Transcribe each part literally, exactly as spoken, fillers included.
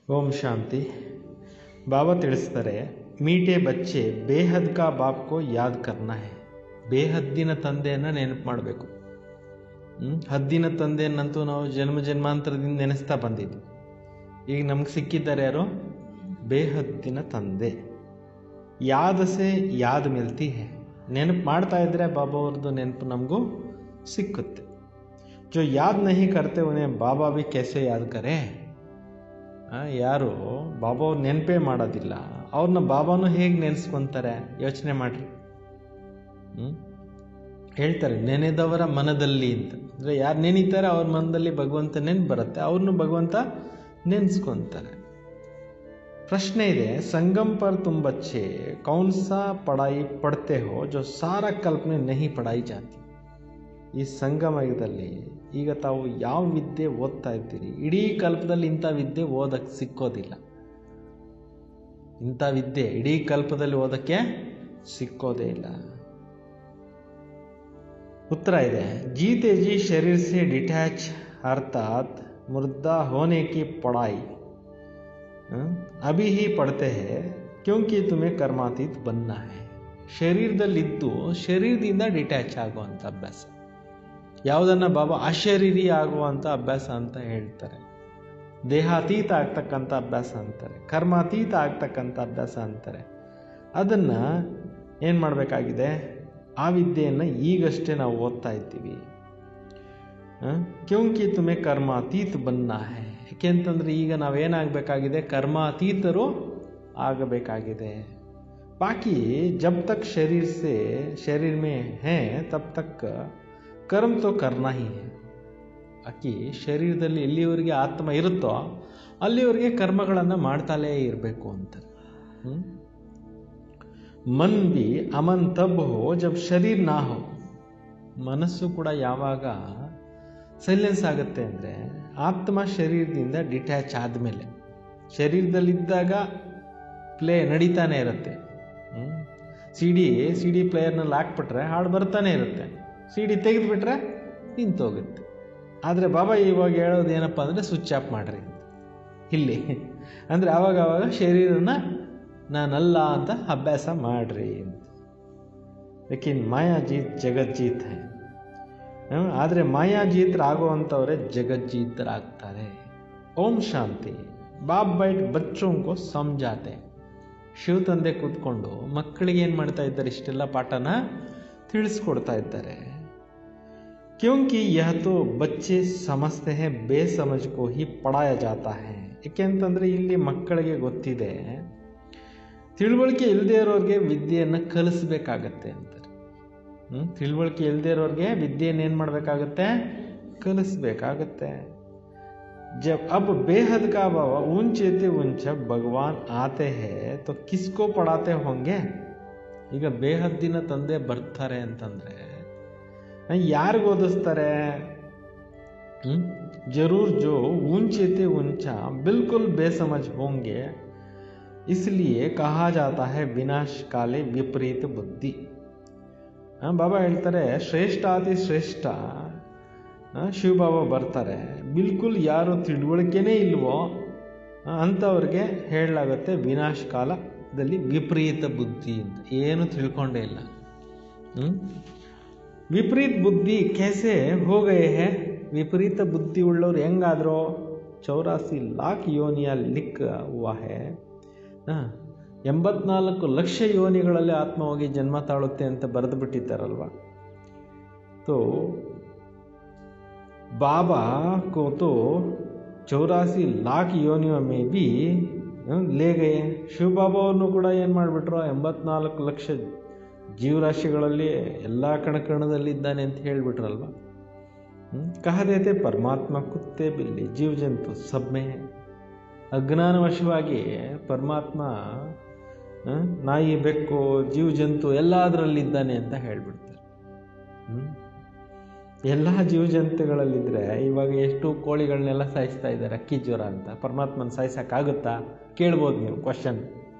ಓಂ ಶಾಂತಿ. ಬಾಬಾ ತಿಳಿಸ್ತಾರೆ, ಮೀಟೆ ಬಚ್ಚೆ ಬೇಹದ್ ಕಾ ಬಾಪ್ ಕೋ ಯಾದ್ ಕರ್ನಾ ಹೈ. ಬೇಹದ್ದಿನ ತಂದೆಯನ್ನು ನೆನಪು ಮಾಡಬೇಕು. ಹದ್ದಿನ ತಂದೆಯನ್ನಂತೂ ನಾವು ಜನ್ಮ ಜನ್ಮಾಂತರದಿಂದ ನೆನೆಸ್ತಾ ಬಂದಿದ್ವಿ. ಈಗ ನಮ್ಗೆ ಸಿಕ್ಕಿದ್ದಾರೆ ಯಾರು? ಬೇಹದ್ದಿನ ತಂದೆ. ಯಾದಸೆ ಯಾದ್ ಮಿಲ್ತಿ ಹೈ. ನೆನಪು ಮಾಡ್ತಾ ಇದ್ರೆ ಬಾಬಾ ಅವ್ರದ್ದು ನೆನಪು ನಮಗೂ ಸಿಕ್ಕುತ್ತೆ. ಜೋ ಯಾದ್ ನಹಿ ಕರ್ತೆ ಉನ್ಹೇಂ ಬಾಬಾ ಭಿ कैसे ಯಾದ್ ಕರೆ. ಯಾರು ಬಾಬಾ ಅವ್ರು ನೆನಪೇ ಮಾಡೋದಿಲ್ಲ, ಅವ್ರನ್ನ ಬಾಬಾನು ಹೇಗೆ ನೆನೆಸ್ಕೊಂತಾರೆ ಯೋಚನೆ ಮಾಡ್ರಿ. ಹ್ಮ್ ಹೇಳ್ತಾರೆ ನೆನೆದವರ ಮನದಲ್ಲಿ ಅಂತ. ಅಂದರೆ ಯಾರು ನೆನೀತಾರೆ ಅವ್ರ ಮನದಲ್ಲಿ ಭಗವಂತ ನೆನ್ಪು ಬರುತ್ತೆ, ಅವ್ರನ್ನು ಭಗವಂತ ನೆನೆಸ್ಕೊಂತಾರೆ. ಪ್ರಶ್ನೆ ಇದೆ, ಸಂಗಮ್ ಪರ್ ತುಮ್ ಬಚ್ಚೆ ಕೌನ್ ಸಾ ಪಢಾಯಿ ಪಡ್ತೆ ಹೋ ಜೋ ಸಾರಾ ಕಲ್ಪನೆ ನಹಿ ಪಢಾಯಿ ಜಾತಿ. ಈ ಸಂಗಮದಲ್ಲಿ ಈಗ ತಾವು ಯಾವ ವಿದ್ಯೆ ಓದ್ತಾ ಇದ್ದೀರಿ, ಇಡೀ ಕಲ್ಪದಲ್ಲಿ ಇಂಥ ವಿದ್ಯೆ ಓದಕ್ಕೆ ಸಿಕ್ಕೋದಿಲ್ಲ. ಇಂಥ ವಿದ್ಯೆ ಇಡೀ ಕಲ್ಪದಲ್ಲಿ ಓದಕ್ಕೆ ಸಿಕ್ಕೋದೇ ಇಲ್ಲ. ಉತ್ತರ ಇದೆ, जीते जी शरीर से डिटैच अर्थात मुर्दा होने की पढ़ाई अभी ही पढ़ते हैं क्योंकि तुम्हें कर्मातीत बनना है. ಶರೀರದಲ್ಲಿದ್ದು ಶರೀರದಿಂದ ಡಿಟ್ಯಾಚ್ ಆಗುವಂಥ ಅಭ್ಯಾಸ, ಯಾವುದನ್ನು ಬಾಬಾ ಅಶರೀರಿ ಆಗುವಂಥ ಅಭ್ಯಾಸ ಅಂತ ಹೇಳ್ತಾರೆ. ದೇಹಾತೀತ ಆಗ್ತಕ್ಕಂಥ ಅಭ್ಯಾಸ ಅಂತಾರೆ, ಕರ್ಮಾತೀತ ಆಗ್ತಕ್ಕಂಥ ಅಭ್ಯಾಸ ಅಂತಾರೆ. ಅದನ್ನು ಏನು ಮಾಡಬೇಕಾಗಿದೆ? ಆ ವಿದ್ಯೆಯನ್ನು ಈಗಷ್ಟೇ ನಾವು ಓದ್ತಾ ಇದ್ದೀವಿ. ಕ್ಯೋಂಕಿ ತುಮೆ ಕರ್ಮಾತೀತ ಬನ್ನ ಹೈ. ಯಾಕೆ ಅಂತಂದರೆ ಈಗ ನಾವೇನಾಗಬೇಕಾಗಿದೆ? ಕರ್ಮಾತೀತರು ಆಗಬೇಕಾಗಿದೆ. ಬಾಕಿ ಜಬ್ ತಕ್ ಶರೀರ ಸೆ ಶರೀರ ಮೇ ಹೈ ತಬ್ ತಕ್ ಕರ್ಮ ತೋ ಕರ್ನಾ ಹಿ ಹೈ. ಬಾಕಿ ಶರೀರದಲ್ಲಿ ಎಲ್ಲಿವರೆಗೆ ಆತ್ಮ ಇರುತ್ತೋ ಅಲ್ಲಿವರೆಗೆ ಕರ್ಮಗಳನ್ನು ಮಾಡ್ತಾಲೇ ಇರಬೇಕು ಅಂತ. ಮನ್ ಬಿ ಅಮನ್ ತಬ್ ಹೋ ಜಬ್ ಶರೀರ ನಾ ಹೋ. ಮನಸ್ಸು ಕೂಡ ಯಾವಾಗ ಸೈಲೆನ್ಸ್ ಆಗುತ್ತೆ ಅಂದರೆ ಆತ್ಮ ಶರೀರದಿಂದ ಡಿಟ್ಯಾಚ್ ಆದಮೇಲೆ. ಶರೀರದಲ್ಲಿದ್ದಾಗ ಪ್ಲೇ ನಡೀತಾನೆ ಇರುತ್ತೆ. ಸಿ ಡಿ ಸಿ ಡಿ ಪ್ಲೇಯರ್ನಲ್ಲಿ ಹಾಕ್ಬಿಟ್ರೆ ಹಾಡು ಬರ್ತಾನೆ ಇರುತ್ತೆ, ಸಿ ಡಿ ತೆಗೆದುಬಿಟ್ರೆ ನಿಂತೋಗುತ್ತೆ. ಆದರೆ ಬಾಬಾ ಇವಾಗ ಹೇಳೋದು ಏನಪ್ಪ ಅಂದರೆ ಸ್ವಿಚ್ ಆಫ್ ಮಾಡ್ರಿ ಅಂತ. ಇಲ್ಲಿ ಅಂದರೆ ಆವಾಗ ಆವಾಗ ಶರೀರನ ನಾನಲ್ಲ ಅಂತ ಅಭ್ಯಾಸ ಮಾಡ್ರಿ ಅಂತ. ಲೇಕಿನ್ ಮಾಯಾಜೀತ್ ಜಗಜ್ಜೀತ್ ಹೈ. ಆದರೆ ಮಾಯಾಜೀತರಾಗುವಂಥವರೇ ಜಗಜ್ಜೀತರಾಗ್ತಾರೆ. ಓಂ ಶಾಂತಿ. ಬಾಬ್ ಬೈಟ್ ಬಚ್ಚೋಂಕೋ ಸಮಜಾತೆ. ಶಿವ ತಂದೆ ಕೂತ್ಕೊಂಡು ಮಕ್ಕಳಿಗೆ ಏನು ಮಾಡ್ತಾ ಇದ್ದಾರೆ? ಇಷ್ಟೆಲ್ಲ ಪಾಠನ ತಿಳಿಸ್ಕೊಡ್ತಾ ಇದ್ದಾರೆ. ಕ್ಯೋಂಕಿ ಯಹ ತೋ ಬಚ್ಚೆ ಸಮಜ್ತೆ ಹೈ ಬೇಸಮಜ್ ಕೋ ಹಿ ಪಢಾಯ ಜಾತಾ ಹೈ. ಏಕೆ ಅಂತಂದರೆ ಇಲ್ಲಿ ಮಕ್ಕಳಿಗೆ ಗೊತ್ತಿದೆ, ತಿಳುವಳಿಕೆ ಇಲ್ಲದೆ ಇರೋರಿಗೆ ವಿದ್ಯೆಯನ್ನು ಕಲಿಸ್ಬೇಕಾಗತ್ತೆ ಅಂತಾರೆ. ಹ್ಞೂ ತಿಳುವಳಿಕೆ ಇಲ್ಲದೆ ಇರೋರಿಗೆ ವಿದ್ಯೆಯನ್ನು ಏನು ಮಾಡಬೇಕಾಗತ್ತೆ? ಕಲಿಸ್ಬೇಕಾಗತ್ತೆ. जब अब बेहद का बाबा ऊंचे ते ऊंच भगवान आते हैं तो किसको पढ़ाते होंगे. ಈಗ ಬೇಹದ್ದಿನ ತಂದೆ ಬರ್ತಾರೆ ಅಂತಂದರೆ ಯಾರಿಗೆ ಓದಿಸ್ತಾರೆ? ಹ್ಮ್ ಜರೂರ್ ಜೋ ऊंचे ते ऊंच बिल्कुल बेसमझ होंगे इसलिए कहा जाता है विनाश काले विपरीत बुद्धि. ಬಾಬಾ ಹೇಳ್ತಾರೆ, ಶ್ರೇಷ್ಠಾತಿ ಶ್ರೇಷ್ಠ ಶಿವಬಾಬಾ ಬರ್ತಾರೆ. ಬಿಲ್ಕುಲ್ ಯಾರು ತಿಳುವಳಿಕೆನೇ ಇಲ್ವೋ ಅಂಥವ್ರಿಗೆ ಹೇಳಲಾಗುತ್ತೆ ವಿನಾಶ ಕಾಲದಲ್ಲಿ ವಿಪರೀತ ಬುದ್ಧಿ ಅಂತ. ಏನು ತಿಳ್ಕೊಂಡೇ ಇಲ್ಲ. ವಿಪರೀತ ಬುದ್ಧಿ कैसे हो गए हैं. ವಿಪರೀತ ಬುದ್ಧಿ ಉಳ್ಳವ್ರು ಹೆಂಗಾದ್ರು? ಚೌರಾಸಿ ಲಾಖ್ ಯೋನಿಯ ಲಿಕ್ ಹುವಾ ಹೈ. ಎಂಬತ್ನಾಲ್ಕು ಲಕ್ಷ ಯೋನಿಗಳಲ್ಲಿ ಆತ್ಮ ಹೋಗಿ ಜನ್ಮ ತಾಳುತ್ತೆ ಅಂತ ಬರೆದು ಬಿಟ್ಟಿದ್ದಾರಲ್ವ. ತೋ बाबा को तो चौरासी लाख योनियों में भी ले गए. ಶಿವ ಬಾಬಾ ಅವ್ರನ್ನು ಕೂಡ ಏನು ಮಾಡಿಬಿಟ್ರು? ಎಂಬತ್ನಾಲ್ಕು ಲಕ್ಷ ಜೀವರಾಶಿಗಳಲ್ಲಿ ಎಲ್ಲ ಕಣಕಣದಲ್ಲಿದ್ದಾನೆ ಅಂತ ಹೇಳಿಬಿಟ್ರಲ್ವ. ಕಹದೇತೆ ಪರಮಾತ್ಮ ಕುತ್ತೆ ಬಿಲ್ಲಿ ಜೀವ ಜಂತು ಸಬ್ಮೆ. ಅಜ್ಞಾನವಶವಾಗಿ ಪರಮಾತ್ಮ ನಾಯಿ ಬೆಕ್ಕು ಜೀವ ಜಂತು ಎಲ್ಲದರಲ್ಲಿದ್ದಾನೆ ಅಂತ ಹೇಳಿಬಿಡ್ತಾರೆ. ಎಲ್ಲ ಜೀವ ಜಂತುಗಳಲ್ಲಿದ್ದರೆ ಇವಾಗ ಎಷ್ಟು ಕೋಳಿಗಳನ್ನೆಲ್ಲ ಸಾಯಿಸ್ತಾ ಇದ್ದಾರೆ ಅಕ್ಕಿ ಜ್ವರ ಅಂತ. ಪರಮಾತ್ಮನ ಸಾಯಿಸೋಕ್ಕಾಗುತ್ತಾ? ಕೇಳ್ಬೋದು ನೀವು ಕ್ವಶನ್.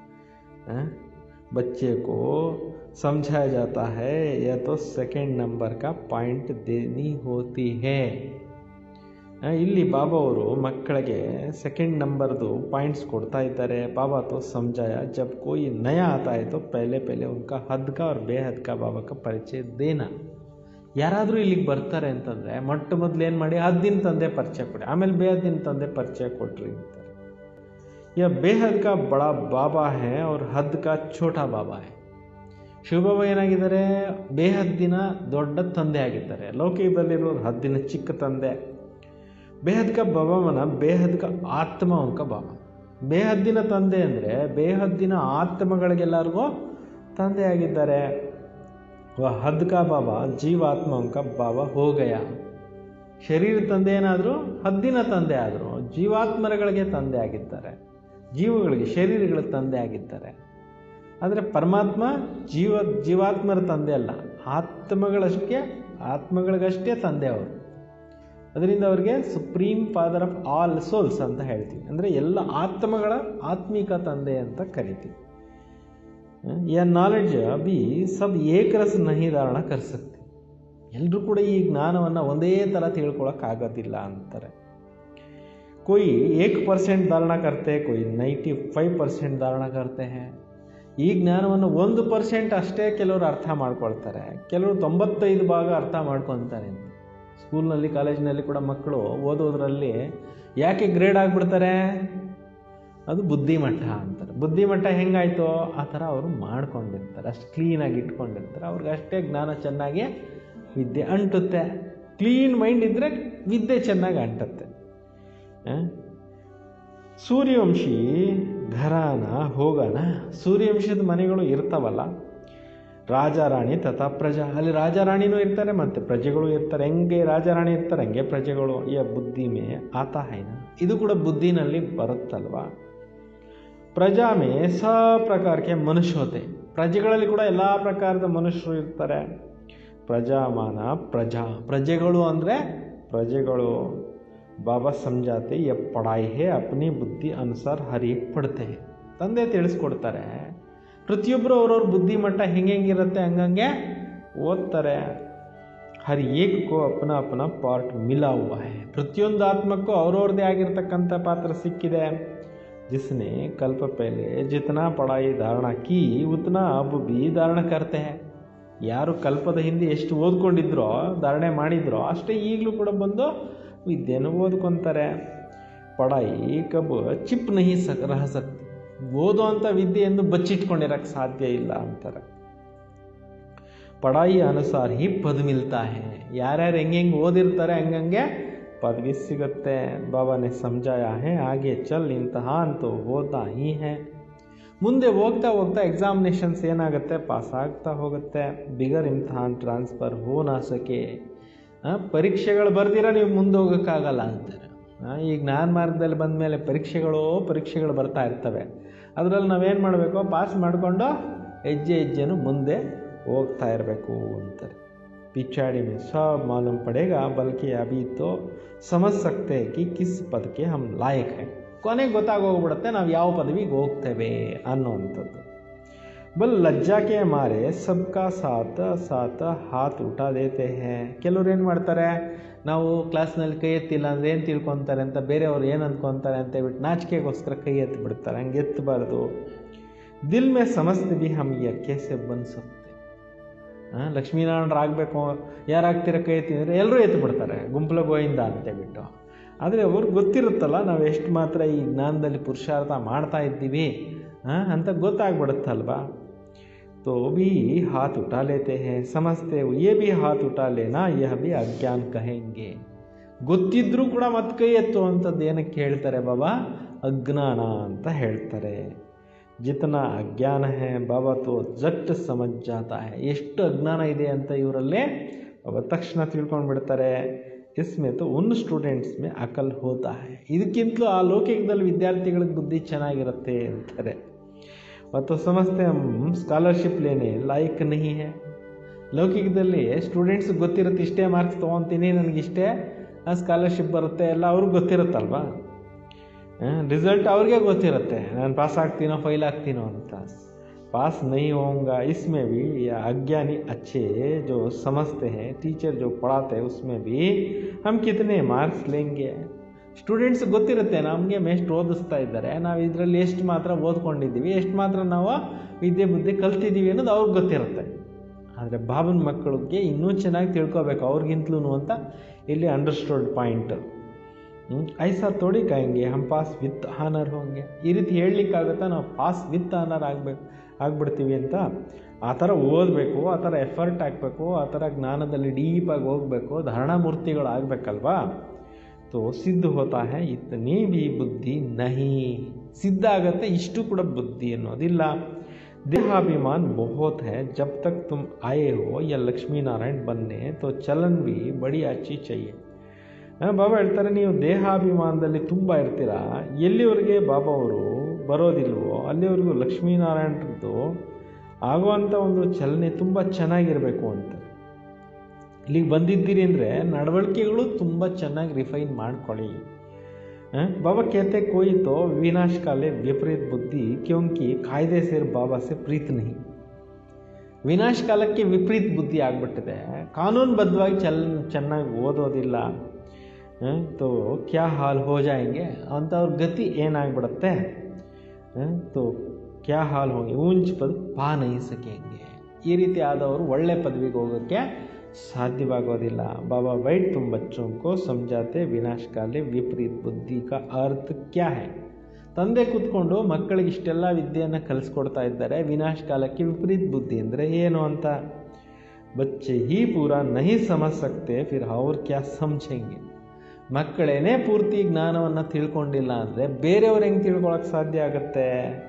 बच्चे को समझाया जाता है या तो सेकंड नंबर का पॉइंट देनी होती है. ಇಲ್ಲಿ ಬಾಬಾ ಅವರು ಮಕ್ಕಳಿಗೆ ಸೆಕೆಂಡ್ ನಂಬರ್ದು ಪಾಯಿಂಟ್ಸ್ ಕೊಡ್ತಾ ಇದ್ದಾರೆ. ಬಾಬಾ तो समझाया जब कोई नया आता है तो पहले पहले उनका हद का और बेहद का बाबा का ಪರಿಚಯ देना. ಯಾರಾದರೂ ಇಲ್ಲಿಗೆ ಬರ್ತಾರೆ ಅಂತಂದರೆ ಮೊಟ್ಟ ಮೊದಲು ಏನು ಮಾಡಿ ಹದ್ದಿನ ತಂದೆ ಪರಿಚಯ ಕೊಡಿ, ಆಮೇಲೆ ಬೇಹದ್ದಿನ ತಂದೆ ಪರಿಚಯ ಕೊಟ್ರಿ ಅಂತಾರೆ. ಯಾ ಬೇಹದ್ का बड़ा बाबा है और हद का छोटा बाबा है. ಶಿವಬಾಬಾ ಏನಾಗಿದ್ದಾರೆ, ಬೇಹದ್ದಿನ ದೊಡ್ಡ ತಂದೆ ಆಗಿದ್ದಾರೆ. ಲೌಕಿಕದಲ್ಲಿರೋರು ಹದ್ದಿನ ಚಿಕ್ಕ ತಂದೆ. ಬೇಹದ್ ಕ ಬಾಬಾ ಮನ ಬೇಹದ್ ಕ ಆತ್ಮ ಉಂಕ ಬಾಬಾ. ಬೇಹದ್ದಿನ ತಂದೆ ಅಂದರೆ ಬೇಹದ್ದಿನ ಆತ್ಮಗಳಿಗೆಲ್ಲರಿಗೂ ತಂದೆ ಆಗಿದ್ದಾರೆ. ಹದ್ ಕಾ ಬಾಬಾ ಜೀವಾತ್ಮ ಉಂಕ ಬಾಬಾ ಹೋಗಯ. ಶರೀರ ತಂದೆ ಏನಾದರೂ ಹದ್ದಿನ ತಂದೆ ಆದರೂ ಜೀವಾತ್ಮಗಳಿಗೆ ತಂದೆ ಆಗಿದ್ದಾರೆ, ಜೀವಗಳಿಗೆ ಶರೀರಗಳ ತಂದೆ ಆಗಿದ್ದಾರೆ. ಆದರೆ ಪರಮಾತ್ಮ ಜೀವ ಜೀವಾತ್ಮರ ತಂದೆ ಅಲ್ಲ, ಆತ್ಮಗಳಷ್ಟೇ ಆತ್ಮಗಳಿಗಷ್ಟೇ ತಂದೆ ಅವರು. ಅದರಿಂದ ಅವ್ರಿಗೆ supreme father of all souls ಅಂತ ಹೇಳ್ತೀವಿ, ಅಂದರೆ ಎಲ್ಲ ಆತ್ಮಗಳ ಆತ್ಮಿಕ ತಂದೆ ಅಂತ ಕರಿತೀವಿ. ಯಾ ನಾಲೆಡ್ಜ್ ಬಿ ಸಬ್ ಏಕ್ ರಸ್ ನಹಿ ಧಾರಣ ಕರ್ ಸಕ್ತಿ. ಎಲ್ಲರೂ ಕೂಡ ಈ ಜ್ಞಾನವನ್ನು ಒಂದೇ ಥರ ತಿಳ್ಕೊಳಕ್ಕಾಗೋದಿಲ್ಲ ಅಂತಾರೆ. कोई एक परसेंट धारणा करते, कोई ನೈಂಟಿ ಫೈವ್ ಪರ್ಸೆಂಟ್ ಧಾರಣ करते हैं. ಈ ಜ್ಞಾನವನ್ನು ಒಂದು ಪರ್ಸೆಂಟ್ ಅಷ್ಟೇ ಕೆಲವರು ಅರ್ಥ ಮಾಡ್ಕೊಳ್ತಾರೆ, ಕೆಲವರು ತೊಂಬತ್ತೈದು ಭಾಗ ಅರ್ಥ ಮಾಡ್ಕೊತಾರೆ. ಸ್ಕೂಲ್ನಲ್ಲಿ ಕಾಲೇಜಿನಲ್ಲಿ ಕೂಡ ಮಕ್ಕಳು ಓದೋದ್ರಲ್ಲಿ ಯಾಕೆ ಗ್ರೇಡ್ ಆಗಿಬಿಡ್ತಾರೆ, ಅದು ಬುದ್ಧಿಮಟ್ಟ ಅಂತಾರೆ. ಬುದ್ಧಿಮಟ್ಟ ಹೆಂಗಾಯ್ತು ಆ ಥರ ಅವರು ಮಾಡ್ಕೊಂಡಿರ್ತಾರೆ, ಅಷ್ಟು ಕ್ಲೀನಾಗಿ ಇಟ್ಕೊಂಡಿರ್ತಾರೆ. ಅವ್ರಿಗೆ ಅಷ್ಟೇ ಜ್ಞಾನ ಚೆನ್ನಾಗಿ ವಿದ್ಯೆ ಅಂಟುತ್ತೆ. ಕ್ಲೀನ್ ಮೈಂಡ್ ಇದ್ದರೆ ವಿದ್ಯೆ ಚೆನ್ನಾಗಿ ಅಂಟುತ್ತೆ. ಸೂರ್ಯವಂಶಿ ಘರಾನ ಹೋಗೋಣ. ಸೂರ್ಯವಂಶದ ಮನೆಗಳು ಇರ್ತಾವಲ್ಲ, ರಾಜ ರಾಣಿ ತಥಾ ಪ್ರಜಾ, ಅಲ್ಲಿ ರಾಜ ರಾಣಿನೂ ಇರ್ತಾರೆ ಮತ್ತು ಪ್ರಜೆಗಳು ಇರ್ತಾರೆ. ಹೆಂಗೆ ರಾಜ ರಾಣಿ ಇರ್ತಾರೆ ಹಂಗೆ ಪ್ರಜೆಗಳು. ಯ ಬುದ್ಧಿ ಮೇ ಆತಾ ಹೈನ, ಇದು ಕೂಡ ಬುದ್ಧಿನಲ್ಲಿ ಬರುತ್ತಲ್ವಾ. ಪ್ರಜಾ ಮೇ ಸ ಪ್ರಕಾರಕ್ಕೆ ಮನುಷ್ಯ ಹೋತೆ, ಪ್ರಜೆಗಳಲ್ಲಿ ಕೂಡ ಎಲ್ಲ ಪ್ರಕಾರದ ಮನುಷ್ಯರು ಇರ್ತಾರೆ. ಪ್ರಜಾಮಾನ ಪ್ರಜಾ, ಪ್ರಜೆಗಳು ಅಂದರೆ ಪ್ರಜೆಗಳು. ಬಾಬಾ ಸಮझाते ये पढ़ाई है अपनी बुद्धि अनुसार हर एक पढ़ते हैं. ತಂದೆ ತಿಳಿಸ್ಕೊಡ್ತಾರೆ, ಪ್ರತಿಯೊಬ್ಬರು ಅವ್ರವ್ರ ಬುದ್ಧಿಮಟ್ಟ ಹೆಂಗೆ ಹೆಂಗಿರುತ್ತೆ ಹಂಗಂಗೆ ಓದ್ತಾರೆ. ಹರ್ ಏಕ್ ಕೋ ಅಪನ ಅಪನ ಪಾರ್ಟ್ ಮಿಲಾ ಹುವಾ ಹೈ, ಪ್ರತಿಯೊಂದು ಆತ್ಮಕ್ಕೂ ಅವ್ರವ್ರದ್ದೇ ಆಗಿರ್ತಕ್ಕಂಥ ಪಾತ್ರ ಸಿಕ್ಕಿದೆ. जिसने कल्प पहले जितना पढ़ाई धारणा की उतना अब भी धारण करते हैं. ಯಾರು ಕಲ್ಪದ ಹಿಂದೆ ಎಷ್ಟು ಓದ್ಕೊಂಡಿದ್ರೋ ಧಾರಣೆ ಮಾಡಿದ್ರೋ ಅಷ್ಟೇ ಈಗಲೂ ಕೂಡ ಬಂದು ವಿದ್ಯೆಯನ್ನು ಓದ್ಕೊತಾರೆ. ಪಢಾಯಿ ಕಬ್ ಚಿಪ್ ನಹಿ ಸಕ್ ರಹ ಸಕ್ತಿ, ಓದೋ ಅಂಥ ವಿದ್ಯೆಯನ್ನು ಬಚ್ಚಿಟ್ಕೊಂಡಿರಕ್ಕೆ ಸಾಧ್ಯ ಇಲ್ಲ ಅಂತಾರೆ. ಪಢಾಯಿ ಅನುಸಾರ ಹಿ ಪದ ಮಿಲ್ತಾ ಹೈ, ಯಾರ್ಯಾರು ಹೆಂಗೆ ಹೆಂಗೆ ಓದಿರ್ತಾರೆ ಹಂಗಂಗೆ ಪದವಿ ಸಿಗುತ್ತೆ. ಬಾಬಾನೆ ಸಮझाया है आगे चल इम्तिहान तो होता ही है. ಮುಂದೆ ಹೋಗ್ತಾ ಹೋಗ್ತಾ ಎಕ್ಸಾಮಿನೇಷನ್ಸ್ ಏನಾಗುತ್ತೆ, ಪಾಸ್ ಆಗ್ತಾ ಹೋಗುತ್ತೆ. ಬಿಗರ್ ಇಮ್ತಿಹಾನ್ ಟ್ರಾನ್ಸ್ಫರ್ ಹೋ ನಾ ಸಕೆ, ಪರೀಕ್ಷೆಗಳು ಬರ್ದಿರ ನೀವು ಮುಂದೆ ಹೋಗೋಕ್ಕಾಗಲ್ಲ ಅಂತಾರೆ. ಈಗ ಜ್ಞಾನ ಮಾರ್ಗದಲ್ಲಿ ಬಂದ ಮೇಲೆ ಪರೀಕ್ಷೆಗಳು ಪರೀಕ್ಷೆಗಳು ಬರ್ತಾ ಇರ್ತವೆ. ಅದರಲ್ಲಿ ನಾವೇನು ಮಾಡಬೇಕು, ಪಾಸ್ ಮಾಡಿಕೊಂಡು ಹೆಜ್ಜೆ ಹೆಜ್ಜೆನೂ ಮುಂದೆ ಹೋಗ್ತಾ ಇರಬೇಕು ಅಂತಾರೆ. पिछाड़ी में सब मालूम पड़ेगा बल्कि अभी तो समझ सकते हैं कि किस पद के हम लायक हैं. ಕೊನೆಗೆ ಗೊತ್ತಾಗೋಗ್ಬಿಡುತ್ತೆ ನಾವು ಯಾವ ಪದವಿಗೆ ಹೋಗ್ತೇವೆ ಅನ್ನೋವಂಥದ್ದು. ಬಲ್ ಲಜ್ಜಾಕೆ ಮಾರೆ ಸಬ್ಕಾ ಸಾಥ ಸಾಥ ಹಾತ್ ಉಠಾ ದೇತೆ ಹೇ. ಕೆಲವ್ರು ಏನು ಮಾಡ್ತಾರೆ, ನಾವು ಕ್ಲಾಸ್ನಲ್ಲಿ ಕೈ ಎತ್ತಿಲ್ಲ ಅಂದರೆ ಏನು ತಿಳ್ಕೊತಾರೆ ಅಂತ, ಬೇರೆಯವ್ರು ಏನು ಅಂದ್ಕೊತಾರೆ ಅಂತ ಹೇಳ್ಬಿಟ್ಟು ನಾಚಿಕೆಗೋಸ್ಕರ ಕೈ ಎತ್ತಿ ಬಿಡ್ತಾರೆ. ಹಂಗೆ ಎತ್ತಬಾರ್ದು. ದಿಲ್ ಮೇ ಸಮಸ್ತೆ ಭಿ ಹಮ್ ಯಾ ಕೇಸೆ ಬನ್ ಸಕ್ತೆ. ಹಾಂ, ಲಕ್ಷ್ಮೀನಾರಾಯಣರಾಗಬೇಕು, ಯಾರಾಗ್ತೀರ ಕೈ ಎತ್ತಿ ಅಂದರೆ ಎಲ್ಲರೂ ಎತ್ತು ಬಿಡ್ತಾರೆ ಗುಂಪಲ ಗೋಯಿಂದ ಅಂತೇಳ್ಬಿಟ್ಟು. ಆದರೆ ಅವ್ರಿಗೆ ಗೊತ್ತಿರುತ್ತಲ್ಲ ನಾವು ಎಷ್ಟು ಮಾತ್ರ ಈ ಜ್ಞಾನದಲ್ಲಿ ಪುರುಷಾರ್ಥ ಮಾಡ್ತಾ ಇದ್ದೀವಿ ಹಾಂ ಅಂತ ಗೊತ್ತಾಗ್ಬಿಡುತ್ತಲ್ವಾ. तो भी हाथ उठा लेते हैं, समझते हो ये भी हाथ उठा लेना यह भी अज्ञान कहेंगे. ಗೊತ್ತಿದ್ರೂ ಕೂಡ ಮತ್ತೆ ಕೈ ಎತ್ತು ಅಂಥದ್ದು ಏನಕ್ಕೆ ಹೇಳ್ತಾರೆ ಬಾಬಾ, ಅಜ್ಞಾನ ಅಂತ ಹೇಳ್ತಾರೆ. ಜಿತನಾ ಅಜ್ಞಾನ ಹೇ ಬಾಬಾ ತೋ ಜಟ್ ಸಮಜ್ ಜಾತಾ ಹೈ, ಎಷ್ಟು ಅಜ್ಞಾನ ಇದೆ ಅಂತ ಇವರಲ್ಲೇ ಬಾಬಾ ತಕ್ಷಣ ತಿಳ್ಕೊಂಡು ಬಿಡ್ತಾರೆ. इसमें तो उन स्टूडेंट्स में अकल होता है, ಇದಕ್ಕಿಂತಲೂ ಆ ಲೌಕಿಕದಲ್ಲಿ ವಿದ್ಯಾರ್ಥಿಗಳಿಗೆ ಬುದ್ಧಿ ಚೆನ್ನಾಗಿರುತ್ತೆ ಅಂತಾರೆ. ಮತ್ತು ಸಮಸ್ತೆ ಸ್ಕಾಲರ್ಶಿಪ್ ಲೇನೆ ಲಾಯಕ್ ನಹಿ ಹೈ. ಲೌಕಿಕದಲ್ಲಿ ಸ್ಟೂಡೆಂಟ್ಸ್ ಗೊತ್ತಿರುತ್ತೆ, ಇಷ್ಟೇ ಮಾರ್ಕ್ಸ್ ತೊಗೊತೀನಿ ನನಗಿಷ್ಟೇ ಸ್ಕಾಲರ್ಶಿಪ್ ಬರುತ್ತೆ ಎಲ್ಲ ಅವ್ರಿಗೆ ಗೊತ್ತಿರುತ್ತಲ್ವ. ರಿಸಲ್ಟ್ ಅವ್ರಿಗೆ ಗೊತ್ತಿರುತ್ತೆ, ನಾನು ಪಾಸ್ ಆಗ್ತೀನೋ ಫೈಲ್ ಆಗ್ತೀನೋ ಅಂತ. पास नहीं होऊंगा इसमें भी, या अज्ञानी अच्छे जो समझते हैं, टीचर जो पढ़ाते हैं उसमें भी हम कितने मार्क्स लेंगे. ಸ್ಟೂಡೆಂಟ್ಸ್ ಗೊತ್ತಿರುತ್ತೆ ನಮಗೆ ಮೇಷ್ಟ್ರು ಓದಿಸ್ತಾ ಇದ್ದಾರೆ, ನಾವು ಇದರಲ್ಲಿ ಎಷ್ಟು ಮಾತ್ರ ಓದ್ಕೊಂಡಿದ್ದೀವಿ, ಎಷ್ಟು ಮಾತ್ರ ನಾವು ವಿದ್ಯೆ ಬುದ್ಧಿ ಕಲ್ತಿದ್ದೀವಿ ಅನ್ನೋದು ಅವ್ರಿಗೆ ಗೊತ್ತಿರುತ್ತೆ. ಆದರೆ ಬಾಬನ ಮಕ್ಕಳಿಗೆ ಇನ್ನೂ ಚೆನ್ನಾಗಿ ತಿಳ್ಕೊಬೇಕು ಅವ್ರಿಗಿಂತಲೂ ಅಂತ ಇಲ್ಲಿ ಅಂಡರ್ಸ್ಟುಡ್ ಪಾಯಿಂಟ್. ಐಸಾ ತೋಡಿ ಕಾಯಂಗೆ ಹಮ್ ಪಾಸ್ ವಿತ್ ಆನರ್ ಹೋಂಗೆ, ಈ ರೀತಿ ಹೇಳಲಿಕ್ಕಾಗುತ್ತಾ ನಾವು ಪಾಸ್ ವಿತ್ ಆನರ್ ಆಗಬೇಕು ಆಗ್ಬಿಡ್ತೀವಿ ಅಂತ. ಆ ಥರ ಓದಬೇಕು, ಆ ಥರ ಎಫರ್ಟ್ ಹಾಕಬೇಕು, ಆ ಥರ ಜ್ಞಾನದಲ್ಲಿ ಡೀಪಾಗಿ ಹೋಗಬೇಕು, ಧಾರಣಾಮೂರ್ತಿಗಳು ಆಗಬೇಕಲ್ವಾ. तो सिद्ध होता है इतनी भी बुद्धि नहीं, सिद्ध ಆಗತ್ತೆ ಇಷ್ಟು ಕೂಡ ಬುದ್ಧಿ ಅನ್ನೋದಿಲ್ಲ. देहाभिमान बहुत है, जब तक तुम आए हो या लक्ष्मी नारायण बनने तो चलन भी बड़ी अच्छी चाहिए. ಬಾಬಾ ಹೇಳ್ತಾರೆ, ನೀವು ದೇಹಾಭಿಮಾನದಲ್ಲಿ ತುಂಬ ಇರ್ತೀರಾ, ಎಲ್ಲಿವರೆಗೆ ಬಾಬಾ ಅವರು ಬರೋದಿಲ್ವೋ ಅಲ್ಲಿವರೆಗೂ ಲಕ್ಷ್ಮೀನಾರಾಯಣರದ್ದು ಆಗುವಂಥ ಒಂದು ಚಲನೆ ತುಂಬ ಚೆನ್ನಾಗಿರಬೇಕು ಅಂತ. ಇಲ್ಲಿಗೆ ಬಂದಿದ್ದೀರಿ ಅಂದರೆ ನಡವಳಿಕೆಗಳು ತುಂಬ ಚೆನ್ನಾಗಿ ರಿಫೈನ್ ಮಾಡ್ಕೊಳ್ಳಿ. बाबा कहते कोई तो विनाश काले विपरीत बुद्धि क्योंकि कायदे से बाबा से प्रीत नहीं. ವಿನಾಶ ಕಾಲಕ್ಕೆ ವಿಪರೀತ ಬುದ್ಧಿ ಆಗ್ಬಿಟ್ಟಿದೆ, ಕಾನೂನುಬದ್ಧವಾಗಿ ಚಲ್ ಚೆನ್ನಾಗಿ ಓದೋದಿಲ್ಲ. ತೋ ಕ್ಯಾ ಹಾಲ್ ಹೋ ಜಾಯಂಗೆ ಅಂಥವ್ರ ಗತಿ ಏನಾಗ್ಬಿಡುತ್ತೆ. ತೋ ಕ್ಯಾ ಹಾಲ್ ಹೋಗಿ ಊಂಚ್ ಪದ ಪಾ ನಹಿ ಸಕೆಂಗೆ, ಈ ರೀತಿ ಆದವರು ಒಳ್ಳೆ ಪದವಿಗೆ ಹೋಗೋಕ್ಕೆ ಸಾಧ್ಯವಾಗೋದಿಲ್ಲ. ಬಾಬಾ ವೈಟ್ ತುಮ್ ಬಚ್ಚೋं को समझाते विनाश काले विपरीत बुद्धि का अर्थ क्या है. ತಂದೆ ಕೂತ್ಕೊಂಡು ಮಕ್ಕಳಿಗೆ ಇಷ್ಟೆಲ್ಲ ವಿದ್ಯೆಯನ್ನು ಕಲಿಸ್ಕೊಡ್ತಾ ಇದ್ದಾರೆ, ವಿನಾಶ ಕಾಲಕ್ಕೆ ವಿಪರೀತ ಬುದ್ಧಿ ಅಂದರೆ ಏನು ಅಂತ. ಬಚ್ಚೆ ಹಿ ಪೂರಾ ನಹಿ ಸಮಜ್ ಸಕ್ತೆ ಫಿರ್ ಅವ್ರು ಕ್ಯಾ ಸಮझेंगे. ಮಕ್ಕಳೇನೇ ಪೂರ್ತಿ ಜ್ಞಾನವನ್ನು ತಿಳ್ಕೊಂಡಿಲ್ಲ ಅಂದರೆ ಬೇರೆಯವ್ರು ಹೆಂಗೆ ತಿಳ್ಕೊಳಕ್ಕೆ ಸಾಧ್ಯ ಆಗುತ್ತೆ.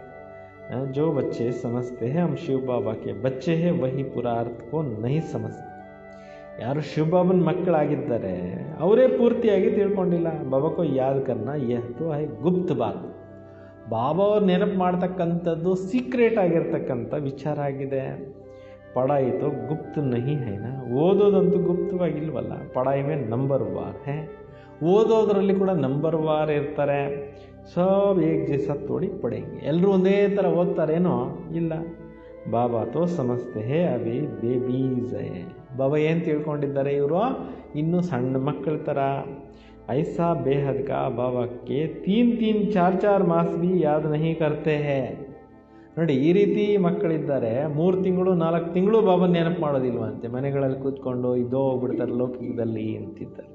ಜೋ ಬಚ್ಚೆ ಸಮಜ್ತೆ ಹೇ ಹಮ್ ಶಿವ ಬಾಬಾ ಕೆ ಬಚ್ಚೆ ಹೇ ವಹಿ ಪೂರಾ ಅರ್ಥ ಕೋ ನಹಿ ಸಮಜ್ತೆ. ಯಾರು ಶಿವಬಾಬನ ಮಕ್ಕಳಾಗಿದ್ದಾರೆ ಅವರೇ ಪೂರ್ತಿಯಾಗಿ ತಿಳ್ಕೊಂಡಿಲ್ಲ. ಬಾಬಾಕೋ ಯಾದ್ ಕರ್ನಾ ಯಹ ತೋ ಹೈ ಗುಪ್ತ ಬಾತ್. ಬಾಬಾ ಅವ್ರು ನೆನಪು ಮಾಡ್ತಕ್ಕಂಥದ್ದು ಸೀಕ್ರೆಟ್ ಆಗಿರ್ತಕ್ಕಂಥ ವಿಚಾರ ಆಗಿದೆ. ಪಢಾಯಿ ತೋ ಗುಪ್ತ ನಹಿ ಹೈನಾ, ಓದೋದಂತೂ ಗುಪ್ತವಾಗಿಲ್ವಲ್ಲ. ಪಢಾಯಿ ಮೇ ನಂಬರ್ ವಾರ್ ಹೇ, ಓದೋದ್ರಲ್ಲಿ ಕೂಡ ನಂಬರ್ ವಾರ್ ಇರ್ತಾರೆ. ಸಬ್ ಏಕ್ ಜೈಸಾ ತೋಡಿ ಪಡೆಂಗೆ, ಎಲ್ಲರೂ ಒಂದೇ ಥರ ಓದ್ತಾರೇನೋ ಇಲ್ಲ. ಬಾಬಾ ತೋ ಸಮಜ್ತೆ ಹೇ ಅಭಿ ಬೇಬೀಸ್ ಹೇ. ಬಾಬಾ ಏನು ತಿಳ್ಕೊಂಡಿದ್ದಾರೆ, ಇವರು ಇನ್ನೂ ಸಣ್ಣ ಮಕ್ಕಳ ಥರ. ಐಸಾ ಬೇಹದ್ ಕಾ ಬಾಬಾಕ್ಕೆ ತೀನ್ ತೀನ್ ಚಾರ್ ಚಾರ್ ಮಾಸ್ ಬಿ ಯಾದ್ ನಹಿ ಕರ್ತೆ ಹೇ. ನೋಡಿ, ಈ ರೀತಿ ಮಕ್ಕಳಿದ್ದಾರೆ, ಮೂರು ತಿಂಗಳು ನಾಲ್ಕು ತಿಂಗಳು ಬಾಬಾ ನೆನಪು ಮಾಡೋದಿಲ್ವಂತೆ, ಮನೆಗಳಲ್ಲಿ ಕೂತ್ಕೊಂಡು ಇದೋ ಹೋಗ್ಬಿಡ್ತಾರೆ ಲೌಕಿಕದಲ್ಲಿ ಅಂತಿದ್ದಾರೆ.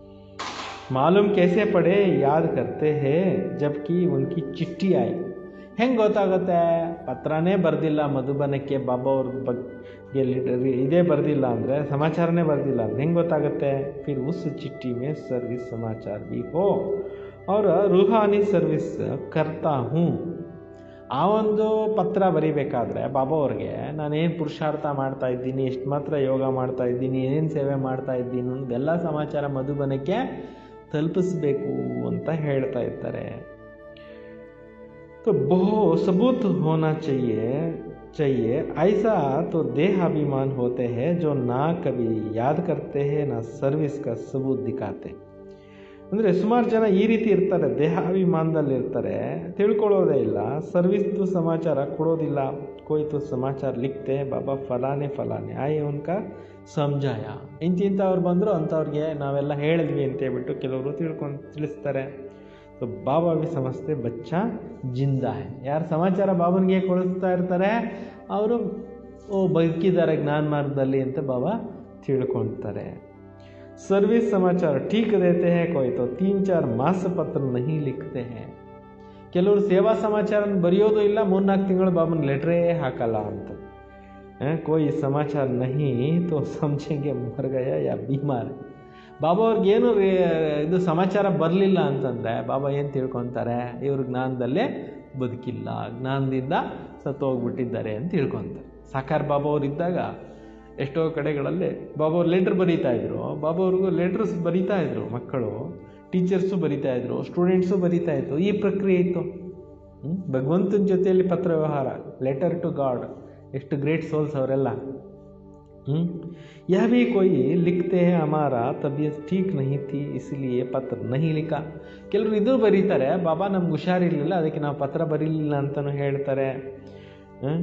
ಮಾಲೂಮ್ ಕೇಸೆ ಪಡೆ ಯಾದ್ ಕರ್ತೆ ಹೇ ಜಬ್ಕಿ ಉನ್ಕಿ ಚಿಟ್ಟಿ ಆಯಿ. ಹೆಂಗೆ ಗೊತ್ತಾಗುತ್ತೆ, ಪತ್ರನೇ ಬರೆದಿಲ್ಲ ಮಧುಬನಕ್ಕೆ ಬಾಬಾ ಅವ್ರ ಬಗ್ಗೆ ಇದೇ ಬರೆದಿಲ್ಲ ಅಂದರೆ, ಸಮಾಚಾರನೇ ಬರೆದಿಲ್ಲ ಅಂದರೆ ಹೆಂಗೆ ಗೊತ್ತಾಗುತ್ತೆ. ಫಿರ್ ಉಸ್ ಚಿಟ್ಟಿ ಮೇ ಸರ್ವಿಸ್ ಸಮಾಚಾರ ಬಿ ಹೋ ಅವರ ರೂಹಾನಿ ಸರ್ವಿಸ್ ಕರ್ತಾ ಹೂँ. ಆ ಒಂದು ಪತ್ರ ಬರೀಬೇಕಾದ್ರೆ ಬಾಬಾ ಅವ್ರಿಗೆ ನಾನೇನು ಪುರುಷಾರ್ಥ ಮಾಡ್ತಾ ಇದ್ದೀನಿ, ಎಷ್ಟು ಮಾತ್ರ ಯೋಗ ಮಾಡ್ತಾ ಇದ್ದೀನಿ, ಏನೇನು ಸೇವೆ ಮಾಡ್ತಾ ಇದ್ದೀನಿ ಅನ್ನೋದೆಲ್ಲ ಸಮಾಚಾರ ಮಧುಬನಕ್ಕೆ ತಲುಪಿಸ್ಬೇಕು ಅಂತ ಹೇಳ್ತಾ ಇರ್ತಾರೆ. तो बहुत सबूत होना चाहिए चाहिए ऐसा तो देहाभिमान होते हैं जो ना कभी याद करते हैं ना सर्विस का सबूत दिखाते. ಅಂದರೆ ಸುಮಾರು ಜನ ಈ ರೀತಿ ಇರ್ತಾರೆ, ದೇಹಾಭಿಮಾನದಲ್ಲಿ ಇರ್ತಾರೆ, ತಿಳ್ಕೊಳ್ಳೋದೇ ಇಲ್ಲ, ಸರ್ವಿಸ್ದು ಸಮಾಚಾರ ಕೊಡೋದಿಲ್ಲ. ಕೊಯ್ತು ಸಮಾಚಾರ ಲಿಖ್ತೆ ಬಾಬಾ ಫಲಾನೆ ಫಲಾನೆ ಆಯೆ ಉನ್ಕ ಸಮಜಾಯ. ಇಂತಿಂಥವ್ರು ಬಂದರು ಅಂಥವ್ರಿಗೆ ನಾವೆಲ್ಲ ಹೇಳಿದ್ವಿ ಅಂತೇಳ್ಬಿಟ್ಟು ಕೆಲವರು ತಿಳ್ಕೊಂಡು ತಿಳಿಸ್ತಾರೆ. तो ಬಾಬಾ भी समझते बच्चा जिंदा है. ಯಾರು ಸಮಾಚಾರ ಬಾಬನಿಗೆ ಕೊಡಿಸ್ತಾ ಇರ್ತಾರೆ ಅವರು ಓ ಬದುಕಿದ್ದಾರೆ ಜ್ಞಾನ ಮಾರ್ಗದಲ್ಲಿ ಅಂತ ಬಾಬಾ ತಿಳ್ಕೊಳ್ತಾರೆ. सर्विस समाचार ठीक देते हैं, कोई तो तीन चार मास पत्र नहीं लिखते हैं. ಕೆಲವರು ಸೇವಾ ಸಮಾಚಾರ ಬರೆಯೋದು ಇಲ್ಲ, ಮೂರ್ನಾಲ್ಕು ತಿಂಗಳು ಬಾಬನ ಲೆಟ್ರೇ ಹಾಕಲ್ಲ ಅಂತ. कोई समाचार नहीं तो समझेंगे मर गया या बीमार. ಬಾಬಾ ಅವ್ರಿಗೇನು ಇದು ಸಮಾಚಾರ ಬರಲಿಲ್ಲ ಅಂತಂದರೆ ಬಾಬಾ ಏನು ತಿಳ್ಕೊತಾರೆ, ಇವರು ಜ್ಞಾನದಲ್ಲೇ ಬದುಕಿಲ್ಲ, ಜ್ಞಾನದಿಂದ ಸತ್ತು ಹೋಗ್ಬಿಟ್ಟಿದ್ದಾರೆ ಅಂತ ತಿಳ್ಕೊತಾರೆ. ಸಾಕಾರ ಬಾಬಾ ಅವ್ರು ಇದ್ದಾಗ ಎಷ್ಟೋ ಕಡೆಗಳಲ್ಲಿ ಬಾಬಾ ಅವ್ರು ಲೆಟ್ರ್ ಬರೀತಾಯಿದ್ರು, ಬಾಬಾ ಅವ್ರಿಗೂ ಲೆಟ್ರಸ್ ಬರೀತಾಯಿದ್ರು, ಮಕ್ಕಳು ಟೀಚರ್ಸು ಬರೀತಾಯಿದ್ರು, ಸ್ಟೂಡೆಂಟ್ಸು ಬರೀತಾಯಿದ್ರು. ಈ ಪ್ರಕ್ರಿಯೆ ಇತ್ತು. ಭಗವಂತನ ಜೊತೆಯಲ್ಲಿ ಪತ್ರ ವ್ಯವಹಾರ, ಲೆಟರ್ ಟು ಗಾಡ್. ಎಷ್ಟು ಗ್ರೇಟ್ ಸೋಲ್ಸ್ ಅವರೆಲ್ಲ. यह भी कोई लिखते हैं हमारा तबीयत ठीक नहीं थी इसलिए पत्र नहीं लिखा. ಕೆಲವರು ಇದು ಬರೀತಾರೆ, ಬಾಬಾ ನಮ್ಗೆ ಹುಷಾರಿರಲಿಲ್ಲ ಅದಕ್ಕೆ ನಾವು ಪತ್ರ ಬರೀಲಿಲ್ಲ ಅಂತಲೂ ಹೇಳ್ತಾರೆ.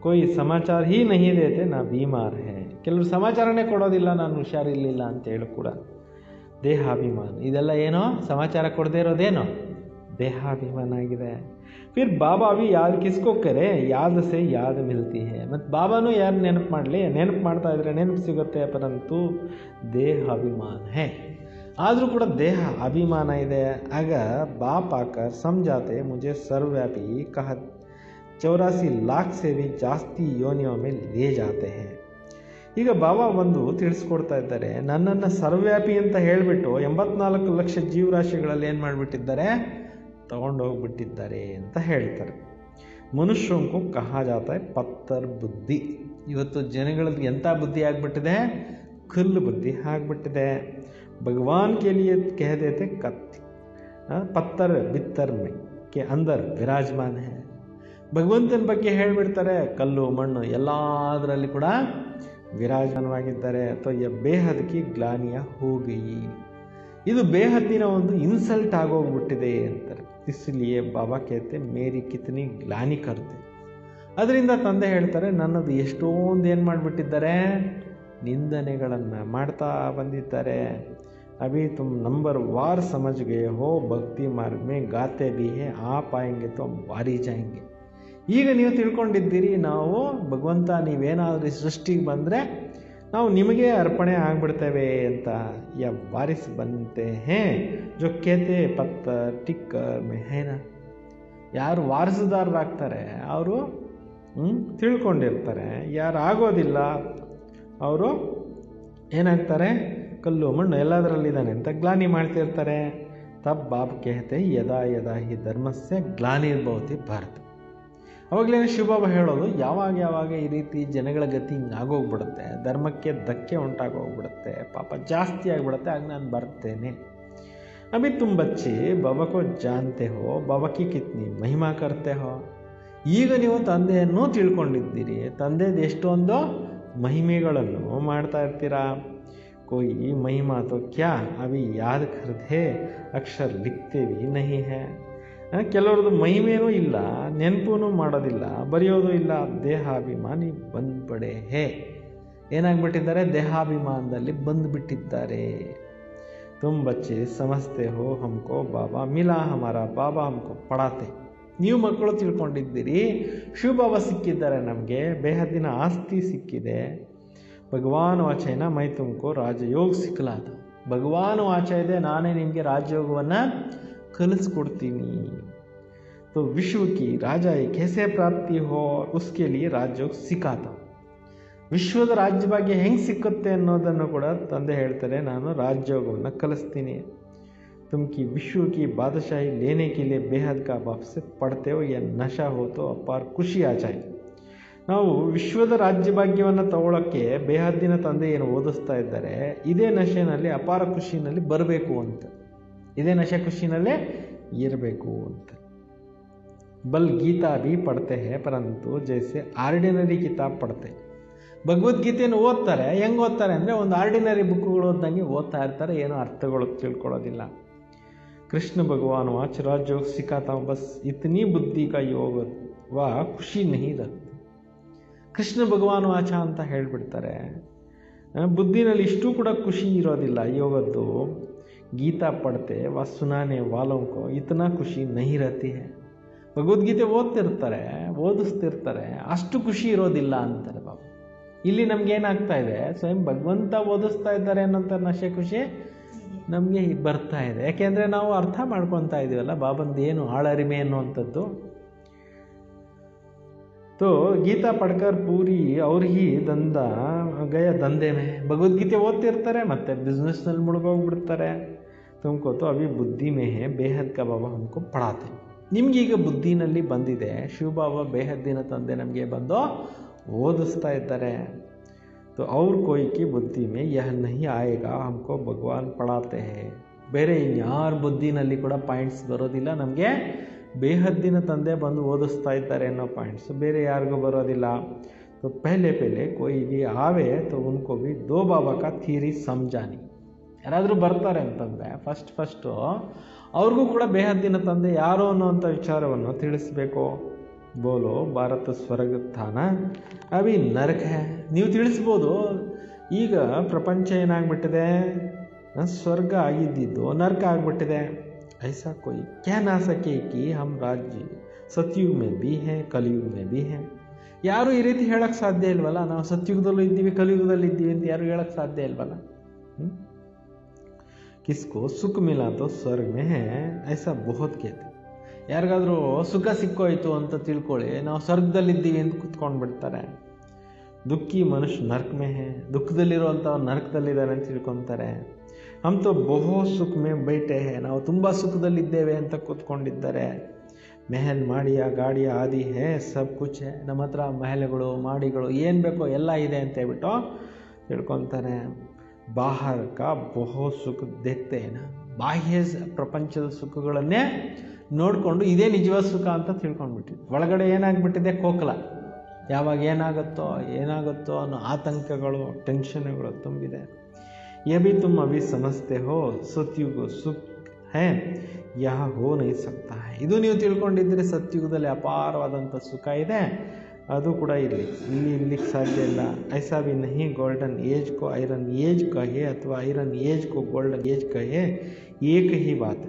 कोई ಸಮಾಚಾರ ಹೀ ನಹೀ ದೇತೆ ನಾ ಬೀಮಾರ್ ಹೇ, ಕೆಲವರು ಸಮಾಚಾರನೇ ಕೊಡೋದಿಲ್ಲ ನಾನು ಹುಷಾರಿರಲಿಲ್ಲ ಅಂತೇಳಿ ಕೂಡ. ದೇಹಾಭಿಮಾನ ಇದೆಲ್ಲ ಏನೋ ಸಮಾಚಾರ ಕೊಡದೇ ಇರೋದೇನೋ ದೇಹಾಭಿಮಾನ ಆಗಿದೆ. ಫಿರ್ ಬಾಬಾ ಭಿ ಯಾರು ಕಿಸ್ಕೋ ಕರೆ ಯಾದ ಸೆ ಯಾದ ಮಿಲ್ತಿ ಹೇ, ಮತ್ತು ಬಾಬಾನು ಯಾರು ನೆನಪು ಮಾಡಲಿ, ನೆನಪು ಮಾಡ್ತಾ ಇದ್ರೆ ನೆನಪು ಸಿಗುತ್ತೆ, ಪರಂತು ದೇಹಾಭಿಮಾನ ಹೇ, ಆದರೂ ಕೂಡ ದೇಹ ಅಭಿಮಾನ ಇದೆ. ಆಗ ಬಾಪ್ ಆಕರ್ ಸಮझाते मुझे सर्वव्यापी कह ಚೌರಾಸಿ ಲಾಖ್ से भी ಜಾಸ್ತಿ ಯೋನಿಯೋ ಮೇಲೆ ಲೇ ಜಾತೆ ಹೇ. ಈಗ ಬಾಬಾ ಒಂದು ತಿಳಿಸ್ಕೊಡ್ತಾ ಇದ್ದಾರೆ, ನನ್ನನ್ನು ಸರ್ವವ್ಯಾಪಿ ಅಂತ ಹೇಳಿಬಿಟ್ಟು ಎಂಬತ್ನಾಲ್ಕು ಲಕ್ಷ ಜೀವರಾಶಿಗಳಲ್ಲಿ ಏನು ಮಾಡಿಬಿಟ್ಟಿದ್ದಾರೆ, ತಗೊಂಡೋಗ್ಬಿಟ್ಟಿದ್ದಾರೆ ಅಂತ ಹೇಳ್ತಾರೆ. ಮನುಷ್ಯಂಕು ಕಹಾ ಜಾತ ಪತ್ತರ್ ಬುದ್ಧಿ. ಇವತ್ತು ಜನಗಳಿಗೆ ಎಂಥ ಬುದ್ಧಿ ಆಗಿಬಿಟ್ಟಿದೆ, ಕಲ್ಲು ಬುದ್ಧಿ ಆಗಿಬಿಟ್ಟಿದೆ. भगवान के लिए कह देते कत्ತಿ पत्थर बित्तर में के अंदर विराजमान है. ಭಗವಂತನ ಬಗ್ಗೆ ಹೇಳಿಬಿಡ್ತಾರೆ, ಕಲ್ಲು ಮಣ್ಣು ಎಲ್ಲದರಲ್ಲಿ ಕೂಡ ವಿರಾಜಮಾನವಾಗಿದ್ದಾರೆ. ಅಥವಾ ಯ ಬೇಹದ್ ಕಿ ಗ್ಲಾನಿಯ ಹೋಗಿ, ಇದು ಬೇಹದ್ದಿನ ಒಂದು ಇನ್ಸಲ್ಟ್ ಆಗೋಗ್ಬಿಟ್ಟಿದೆ ಅಂತಾರೆ. ಇಸ್ಲಿಯೇ ಬಾಬಾ ಕೇತೆ ಮೇರಿ ಕಿತ್ನಿ ಗ್ಲಾನಿ ಕರ್ತೆ. ಅದರಿಂದ ತಂದೆ ಹೇಳ್ತಾರೆ, ನನ್ನದು ಎಷ್ಟೊಂದು ಏನು ಮಾಡಿಬಿಟ್ಟಿದ್ದಾರೆ, ನಿಂದನೆಗಳನ್ನು ಮಾಡ್ತಾ ಬಂದಿದ್ದಾರೆ. अभी तुम नंबर वार समझ गए हो, भक्ति मार्ग में गाते भी है, आप आएंगे तो हम वारी जाएंगे. ಈಗ ನೀವು ತಿಳ್ಕೊಂಡಿದ್ದೀರಿ, ನಾವು ಭಗವಂತ ನೀವೇನಾದರೂ ಸೃಷ್ಟಿಗೆ ಬಂದರೆ ನಾವು ನಿಮಗೆ ಅರ್ಪಣೆ ಆಗಿಬಿಡ್ತೇವೆ ಅಂತ. ಯ ವಾರಿಸ್ ಬಂತೆ ಹೇ ಜೋ ಕೇತೆ ಪತ್ತ ಟಿಕ್ಕರ್ ಮೇ ಹೇನ, ಯಾರು ವಾರಸುದಾರರಾಗ್ತಾರೆ ಅವರು ತಿಳ್ಕೊಂಡಿರ್ತಾರೆ, ಯಾರು ಆಗೋದಿಲ್ಲ ಅವರು ಏನಾಗ್ತಾರೆ, ಕಲ್ಲು ಮಣ್ಣು ಎಲ್ಲದರಲ್ಲಿದ್ದಾನೆ ಅಂತ ಗ್ಲಾನಿ ಮಾಡ್ತಿರ್ತಾರೆ. ತಬ್ ಬಾಬ್ ಕೇಹತೆ ಯದಾ ಯದಾ ಹಿ ಧರ್ಮಸ್ಯ ಗ್ಲಾನಿರ್ಭವತಿ ಭಾರತ. ಅವಾಗಲೇ ಶಿವಬಾಬಾ ಹೇಳೋದು, ಯಾವಾಗ ಯಾವಾಗ ಈ ರೀತಿ ಜನಗಳ ಗತಿ ಹಿಂಗೆ ಆಗೋಗ್ಬಿಡುತ್ತೆ, ಧರ್ಮಕ್ಕೆ ಧಕ್ಕೆ ಉಂಟಾಗೋಗ್ಬಿಡುತ್ತೆ, ಪಾಪ ಜಾಸ್ತಿ ಆಗಿಬಿಡುತ್ತೆ, ಆಗ ನಾನು ಬರ್ತೇನೆ. ಅಭಿ ತುಮ್ ಬಚ್ಚಿ ಬಾಬಾ ಕೋ ಜಾನ್ತೆ ಹೋ, ಬಾಬಾ ಕಿ ಕಿತ್ನಿ ಮಹಿಮಾ ಕರ್ತೆ ಹೋ. ಈಗ ನೀವು ತಂದೆಯನ್ನು ತಿಳ್ಕೊಂಡಿದ್ದೀರಿ, ತಂದೆದು ಎಷ್ಟೊಂದು ಮಹಿಮೆಗಳನ್ನು ಮಾಡ್ತಾ ಇರ್ತೀರಾ. कोई महिमा तो क्या अभी याद करते अक्षर लिखते भी नहीं है. ಕೆಲವ್ರದ್ದು ಮಹಿಮೇನೂ ಇಲ್ಲ, ನೆನಪೂ ಮಾಡೋದಿಲ್ಲ, ಬರೆಯೋದು ಇಲ್ಲ. ದೇಹಾಭಿಮಾನಿ ಬಂದ್ಬಿಡೆ ಹೇ, ಏನಾಗ್ಬಿಟ್ಟಿದ್ದಾರೆ, ದೇಹಾಭಿಮಾನದಲ್ಲಿ ಬಂದುಬಿಟ್ಟಿದ್ದಾರೆ. ತುಮ್ ಬಚ್ಚೆ ಸಮಸ್ತೆ ಹೋ ಹಮ್ಕೋ ಬಾಬಾ ಮಿಲಾ ಹಮಾರ ಬಾಬಾ ಹಮ್ಕೋ ಪಡಾತೆ. ನೀವು ಮಕ್ಕಳು ತಿಳ್ಕೊಂಡಿದ್ದೀರಿ, ಶಿವಬಾಬಾ ಸಿಕ್ಕಿದ್ದಾರೆ, ನಮಗೆ ಬೇಹದ್ದಿನ ಆಸ್ತಿ ಸಿಕ್ಕಿದೆ. ಭಗವಾನ್ ವಾಚ ಏನಾ ಮೈ ತುಮಕೋ ರಾಜಯೋಗ ಸಿಕ್ಕಲಾದ. ಭಗವಾನ್ ವಾಚ ಇದೆ, ನಾನೇ ನಿಮಗೆ ರಾಜಯೋಗವನ್ನು ಕಲಿಸ್ಕೊಡ್ತೀನಿ. तो विश्व की राजा कैसे प्राप्ति हो उसके लिए ರಾಜಯೋಗ ಸಿಕ್ಕಾತ. ವಿಶ್ವದ ರಾಜ್ಯ ಭಾಗ್ಯ ಹೆಂಗೆ ಸಿಕ್ಕುತ್ತೆ ಅನ್ನೋದನ್ನು ಕೂಡ ತಂದೆ ಹೇಳ್ತಾರೆ, ನಾನು ರಾಜಯೋಗವನ್ನು ಕಲಿಸ್ತೀನಿ. तुम की विश्व की बादशाही लेने के लिए बेहद का बाप से पढ़ते हो या नशा हो तो अपार ಖುಷಿ आ जाए. ನಾವು ವಿಶ್ವದ ರಾಜ್ಯ ಭಾಗ್ಯವನ್ನು ತಗೊಳ್ಳೋಕ್ಕೆ ಬೇಹದ್ದಿನ ತಂದೆ ಏನು ಓದಿಸ್ತಾ ಇದ್ದಾರೆ, ಇದೇ ನಶೆನಲ್ಲಿ ಅಪಾರ ಖುಷಿನಲ್ಲಿ ಬರಬೇಕು ಅಂತ, ಇದೇ ನಶೆ ಖುಷಿನಲ್ಲೇ ಇರಬೇಕು ಅಂತ. ಬಲ್ ಗೀತಾ ಭೀ ಪಡ್ತೆ ಹೇ ಪರಂತು ಜೈಸೆ ಆರ್ಡಿನರಿ ಕಿತಾಬ್ ಪಡ್ತೆ. ಭಗವದ್ಗೀತೆಯನ್ನು ಓದ್ತಾರೆ, ಹೆಂಗೆ ಓದ್ತಾರೆ ಅಂದರೆ ಒಂದು ಆರ್ಡಿನರಿ ಬುಕ್ಗಳು ಓದ್ದಂಗೆ ಓದ್ತಾ ಇರ್ತಾರೆ, ಏನೋ ಅರ್ಥಗಳು ತಿಳ್ಕೊಳ್ಳೋದಿಲ್ಲ. ಕೃಷ್ಣ ಭಗವಾನ್ ವಾಚ್ ರಾಜಯೋಗ ಸಿಕ್ಕಾತ ಬಸ್ ಇತನಿ ಬುದ್ಧಿ ಕಾ ಯೋಗ ವಾ ಖುಷಿ ನಹಿ ರಹತಿ. ಕೃಷ್ಣ ಭಗವಾನ್ ವಾಚ ಅಂತ ಹೇಳಿಬಿಡ್ತಾರೆ, ಬುದ್ಧಿನಲ್ಲಿ ಇಷ್ಟೂ ಕೂಡ ಖುಷಿ ಇರೋದಿಲ್ಲ ಯೋಗದ್ದು. ಗೀತಾ ಪಡ್ತೆ ವಾ ಸುನಾನೆ ವಾಲೋಂಕೋ ಇತನಾ ಖುಷಿ ನಹಿ ರಹತಿ ಹೇ. ಭಗವದ್ಗೀತೆ ಓದ್ತಿರ್ತಾರೆ, ಓದಿಸ್ತಿರ್ತಾರೆ, ಅಷ್ಟು ಖುಷಿ ಇರೋದಿಲ್ಲ ಅಂತಾರೆ ಬಾಬಾ. ಇಲ್ಲಿ ನಮಗೇನಾಗ್ತಾ ಇದೆ, ಸ್ವಯಂ ಭಗವಂತ ಓದಿಸ್ತಾ ಇದ್ದಾರೆ ಅನ್ನೋಂಥ ನಶೆ ಖುಷಿ ನಮಗೆ ಬರ್ತಾ ಇದೆ. ಯಾಕೆಂದರೆ ನಾವು ಅರ್ಥ ಮಾಡ್ಕೊತಾ ಇದ್ದೀವಲ್ಲ ಬಾಬಂದು ಏನು ಆಳರಿಮೆ ಅನ್ನುವಂಥದ್ದು. तो ಗೀತಾ ಪಡ್ಕರ್ ಪೂರಿ ಅವ್ರ ಹಿ ದಂಧ ಗಯ ದಂಧೆ ಮೇ. ಭಗವದ್ಗೀತೆ ಓದ್ತಿರ್ತಾರೆ, ಮತ್ತೆ ಬಿಸ್ನೆಸ್ನಲ್ಲಿ ಮುಳುಗೋಗ್ಬಿಡ್ತಾರೆ. ತುಮಕೋ ತೋ ಅಭಿ ಬುದ್ಧಿ ಮೇ ಹೇ ಬೇಹದ್ ಕಾ ಬಾಬಾ ಹಮ್ಕೋ ಪಡಾತೆ. ನಿಮಗೀಗ ಬುದ್ಧಿನಲ್ಲಿ ಬಂದಿದೆ, ಶಿವಬಾಬಾ ಬೇಹದ್ದಿನ ತಂದೆ ನಮಗೆ ಬಂದು ಓದಿಸ್ತಾ ಇದ್ದಾರೆ. तो और कोई की बुद्धि में यह नहीं आएगा हमको भगवान पढ़ाते हैं. ಬೇರೆ ಇನ್ಯಾರ ಬುದ್ಧಿನಲ್ಲಿ ಕೂಡ ಪಾಯಿಂಟ್ಸ್ ಬರೋದಿಲ್ಲ, ನಮಗೆ ಬೇಹದ್ದಿನ ತಂದೆ ಬಂದು ಓದಿಸ್ತಾ ಇದ್ದಾರೆ ಅನ್ನೋ ಪಾಯಿಂಟ್ಸ್ ಬೇರೆ ಯಾರಿಗೂ ಬರೋದಿಲ್ಲ. तो पहले पहले कोई भी आवे तो उनको भी दो बाबा का ಥಿಯರಿ ಸಮझानी. ಯಾರಾದರೂ ಬರ್ತಾರೆ ಅಂತಂದರೆ ಫಸ್ಟ್ ಫಸ್ಟು ಅವ್ರಿಗೂ ಕೂಡ ಬೇಹದ್ದಿನ ತಂದೆ ಯಾರು ಅನ್ನೋವಂಥ ವಿಚಾರವನ್ನು ತಿಳಿಸ್ಬೇಕು. ಬೋಲೋ ಭಾರತ ಸ್ವರ್ಗ ಥಾನ ಅಭಿ ನರಕ ಹೇ. ನೀವು ತಿಳಿಸ್ಬೋದು, ಈಗ ಪ್ರಪಂಚ ಏನಾಗ್ಬಿಟ್ಟಿದೆ, ಸ್ವರ್ಗ ಆಗಿದ್ದಿದ್ದು ನರಕ ಆಗಿಬಿಟ್ಟಿದೆ. ಐಸಾ ಕೋಯಿ ಕ್ಯಾ ನಾ ಸಕೆ ಕಿ ಹಮ್ ರಾಜ್ಯ ಸತ್ಯುಗ್ ಮೇ ಬಿ ಹೇ ಕಲಿಯುಗ್ ಮೇ ಬಿ ಹೇ. ಯಾರು ಈ ರೀತಿ ಹೇಳಕ್ಕೆ ಸಾಧ್ಯ ಇಲ್ವಲ್ಲ, ನಾವು ಸತ್ಯುಗದಲ್ಲೂ ಇದ್ದೀವಿ ಕಲಿಯುಗದಲ್ಲಿ ಇದ್ದೀವಿ ಅಂತ ಯಾರು ಹೇಳಕ್ಕೆ ಸಾಧ್ಯ ಇಲ್ವಲ್ಲ. ಹ್ಞೂ ಕಿಸ್ಕೋ ಸುಖ ಮಿಲಾ ತೋ ಸ್ವರ್ಗ ಮೇ ಹೇ ಐಸಾ ಬಹುತ್ ಕೇತೆ. ಯಾರಿಗಾದರೂ ಸುಖ ಸಿಕ್ಕೋಯ್ತು ಅಂತ ತಿಳ್ಕೊಳ್ಳಿ, ನಾವು ಸ್ವರ್ಗದಲ್ಲಿದ್ದೀವಿ ಅಂತ ಕುತ್ಕೊಂಡು ಬಿಡ್ತಾರೆ. ದುಃಖಿ ಮನುಷ್ಯ ನರ್ಕ ಮೇ ಹೇ, ದುಃಖದಲ್ಲಿರುವಂಥವ್ರು ನರಕದಲ್ಲಿದ್ದಾರೆ ಅಂತ ತಿಳ್ಕೊತಾರೆ. ಹಮ್ ತೋ ಬಹು ಸುಖ ಮೇ ಬೈಟೆ ಹೇ, ನಾವು ತುಂಬ ಸುಖದಲ್ಲಿದ್ದೇವೆ ಅಂತ ಕೂತ್ಕೊಂಡಿದ್ದಾರೆ. ಮೆಹಲ್ ಮಾಡಿಯ ಗಾಡಿಯ ಆದಿ ಹೇ ಸಬ್ ಕುಚ್ ಹೇ, ನಮ್ಮ ಹತ್ರ ಮಹಲೆಗಳು ಮಾಡಿಗಳು ಏನು ಬೇಕೋ ಎಲ್ಲ ಇದೆ ಅಂತ ಹೇಳ್ಬಿಟ್ಟು ತಿಳ್ಕೊತಾರೆ. ಬಾಹರ್ ಕಾ ಬಹು ಸುಖ ದೇಖ್ತೆ ನಾ, ಬಾಹ್ಯ ಪ್ರಪಂಚದ ಸುಖಗಳನ್ನೇ ನೋಡಿಕೊಂಡು ಇದೇ ನಿಜವಾದ ಸುಖ ಅಂತ ತಿಳ್ಕೊಂಡ್ಬಿಟ್ಟಿದೆ. ಒಳಗಡೆ ಏನಾಗ್ಬಿಟ್ಟಿದೆ, ಕೋಕಲ. ಯಾವಾಗ ಏನಾಗುತ್ತೋ ಏನಾಗುತ್ತೋ ಅನ್ನೋ ಆತಂಕಗಳು, ಟೆನ್ಷನ್ಗಳು ತುಂಬಿದೆ. ಯಹ ಭಿ ತುಮ್ ಅಭಿ ಸಮಜ್ತೆ ಹೋ ಸತ್ಯುಗ ಸುಖ ಹೇ ಯಹ ಹೋ ನಹೀ ಸಕ್ತಾ ಹೈ. ಇದು ನೀವು ತಿಳ್ಕೊಂಡಿದ್ರೆ ಸತ್ಯುಗದಲ್ಲಿ ಅಪಾರವಾದಂಥ ಸುಖ ಇದೆ, ಅದು ಕೂಡ ಇಲ್ಲಿ ಇಲ್ಲಿ ಇರ್ಲಿಕ್ಕೆ ಸಾಧ್ಯ ಇಲ್ಲ. ಐಸಾ ಭಿ ನಹೀ ಗೋಲ್ಡನ್ ಏಜ್ ಕೋ ಐರನ್ ಏಜ್ ಕಹೆ ಅಥವಾ ಐರನ್ ಏಜ್ ಕೋ ಗೋಲ್ಡನ್ ಏಜ್ ಕಹೆ ಏಕ ಹಿ ಬಾತ್.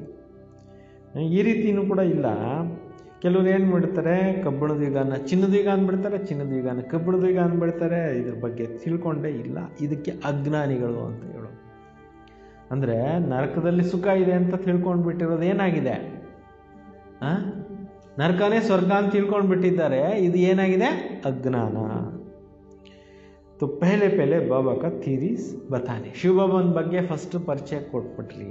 ಈ ರೀತಿಯೂ ಕೂಡ ಇಲ್ಲ. ಕೆಲವರು ಏನು ಮಾಡ್ತಾರೆ, ಕಬ್ಬಿಣದ ಯುಗನ ಚಿನ್ನದ ಯುಗ ಅಂದ್ಬಿಡ್ತಾರೆ, ಚಿನ್ನದ ಯುಗನ ಕಬ್ಬಿಣದ ಯುಗ ಅಂದ್ಬಿಡ್ತಾರೆ. ಇದ್ರ ಬಗ್ಗೆ ತಿಳ್ಕೊಂಡೇ ಇಲ್ಲ. ಇದಕ್ಕೆ ಅಜ್ಞಾನಿಗಳು ಅಂತ ಹೇಳೋದು. ಅಂದರೆ ನರಕದಲ್ಲಿ ಸುಖ ಇದೆ ಅಂತ ತಿಳ್ಕೊಂಡು ಬಿಟ್ಟಿರೋದು ಏನಾಗಿದೆ, ಆ ನರಕನೇ ಸ್ವರ್ಗ ಅಂತ ತಿಳ್ಕೊಂಡು ಬಿಟ್ಟಿದ್ದಾರೆ. ಇದು ಏನಾಗಿದೆ, ಅಜ್ಞಾನ. ತೋ ಪೆಹಲೆ ಪೆಹಲೆ ಬಾಬಾ ಕಾ ಥೀರೀಸ್ ಬತಾನೆ. ಶಿವಬಾಬಾನ ಬಗ್ಗೆ ಫಸ್ಟ್ ಪರಿಚಯ ಕೊಟ್ಬಿಟ್ರಿ.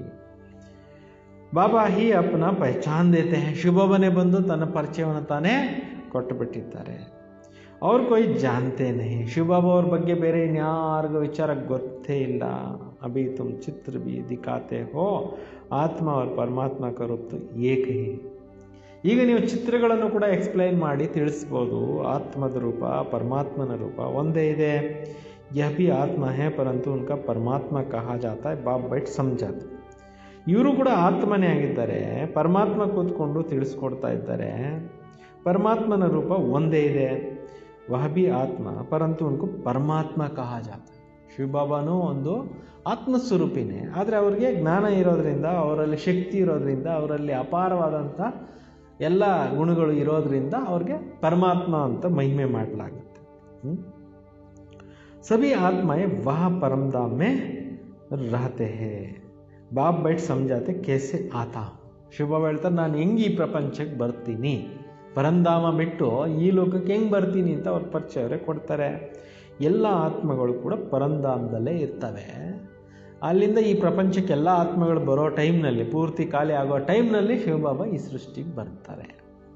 ಬಾಬಾ ಹಿ ಅಪ್ನ ಪಹಚಾನ್ ದೇತೆ ಹೈ. ಶಿವಬಾಬಾನೇ ಬಂದು ತನ್ನ ಪರಿಚಯವನ್ನು ತಾನೇ ಕೊಟ್ಟು ಬಿಟ್ಟಿದ್ದಾರೆ. ಅವ್ರು ಕೊಯ್ ಜಾನ್ತೆ ನಹಿ. ಶಿವಬಾಬಾ ಅವ್ರ ಬಗ್ಗೆ ಬೇರೆ ಇನ್ಯಾರಿಗೂ ವಿಚಾರ ಗೊತ್ತೇ ಇಲ್ಲ. ಅಭಿ ತುಮ್ ಚಿತ್ರ ಭಿ ದಿಖಾತೆ ಹೋ ಆತ್ಮ ಅವ್ರ ಪರಮಾತ್ಮ ಕಾ ರೂಪ ಏಕ ಹಿ. ಈಗ ನೀವು ಚಿತ್ರಗಳನ್ನು ಕೂಡ ಎಕ್ಸ್ಪ್ಲೈನ್ ಮಾಡಿ ತಿಳಿಸ್ಬೋದು. ಆತ್ಮದ ರೂಪ ಪರಮಾತ್ಮನ ರೂಪ ಒಂದೇ ಇದೆ. ಯಹ ಭಿ ಆತ್ಮ ಹೇ ಪರಂತು ಉನ್ಕಾ ಪರಮಾತ್ಮ ಕಹಾ ಜಾತಾ ಹೈ. ಬಾಬ್ ಬೈಟ್ ಸಮझाते. ಇವರು ಕೂಡ ಆತ್ಮನೇ ಆಗಿದ್ದಾರೆ, ಪರಮಾತ್ಮ ಕೂತ್ಕೊಂಡು ತಿಳಿಸ್ಕೊಡ್ತಾ ಇದ್ದಾರೆ. ಪರಮಾತ್ಮನ ರೂಪ ಒಂದೇ ಇದೆ. ವಹ ಭಿ ಆತ್ಮ ಪರಂತು ಉನ್ಕು ಪರಮಾತ್ಮ ಕಹಾ ಜಾತ. ಶಿವಬಾಬಾನೂ ಒಂದು ಆತ್ಮಸ್ವರೂಪಿನೇ, ಆದರೆ ಅವ್ರಿಗೆ ಜ್ಞಾನ ಇರೋದ್ರಿಂದ, ಅವರಲ್ಲಿ ಶಕ್ತಿ ಇರೋದ್ರಿಂದ, ಅವರಲ್ಲಿ ಅಪಾರವಾದಂಥ ಎಲ್ಲ ಗುಣಗಳು ಇರೋದ್ರಿಂದ ಅವ್ರಿಗೆ ಪರಮಾತ್ಮ ಅಂತ ಮಹಿಮೆ ಮಾಡಲಾಗುತ್ತೆ. ಸಭಿ ಆತ್ಮಯೇ ವಹ ಪರಮಧಾಮ್ ಮೇ ರಹತೆ ಹೇ. ಬಾಬ್ ಬೈಟ್ ಸಮझाते कैसे आता हूँ. ಶಿವಬಾಬಾ ಹೇಳ್ತಾರೆ, ನಾನು ಹೆಂಗೆ ಈ ಪ್ರಪಂಚಕ್ಕೆ ಬರ್ತೀನಿ, ಪರಂಧಾಮ ಬಿಟ್ಟು ಈ ಲೋಕಕ್ಕೆ ಹೆಂಗೆ ಬರ್ತೀನಿ ಅಂತ ಅವ್ರ ಪರಿಚಯವರೇ ಕೊಡ್ತಾರೆ. ಎಲ್ಲ ಆತ್ಮಗಳು ಕೂಡ ಪರಂಧಾಮದಲ್ಲೇ ಇರ್ತವೆ. ಅಲ್ಲಿಂದ ಈ ಪ್ರಪಂಚಕ್ಕೆ ಎಲ್ಲ ಆತ್ಮಗಳು ಬರೋ ಟೈಮ್ನಲ್ಲಿ, ಪೂರ್ತಿ ಖಾಲಿ ಆಗೋ ಟೈಮ್ನಲ್ಲಿ ಶಿವಬಾಬಾ ಈ ಸೃಷ್ಟಿಗೆ ಬರ್ತಾರೆ.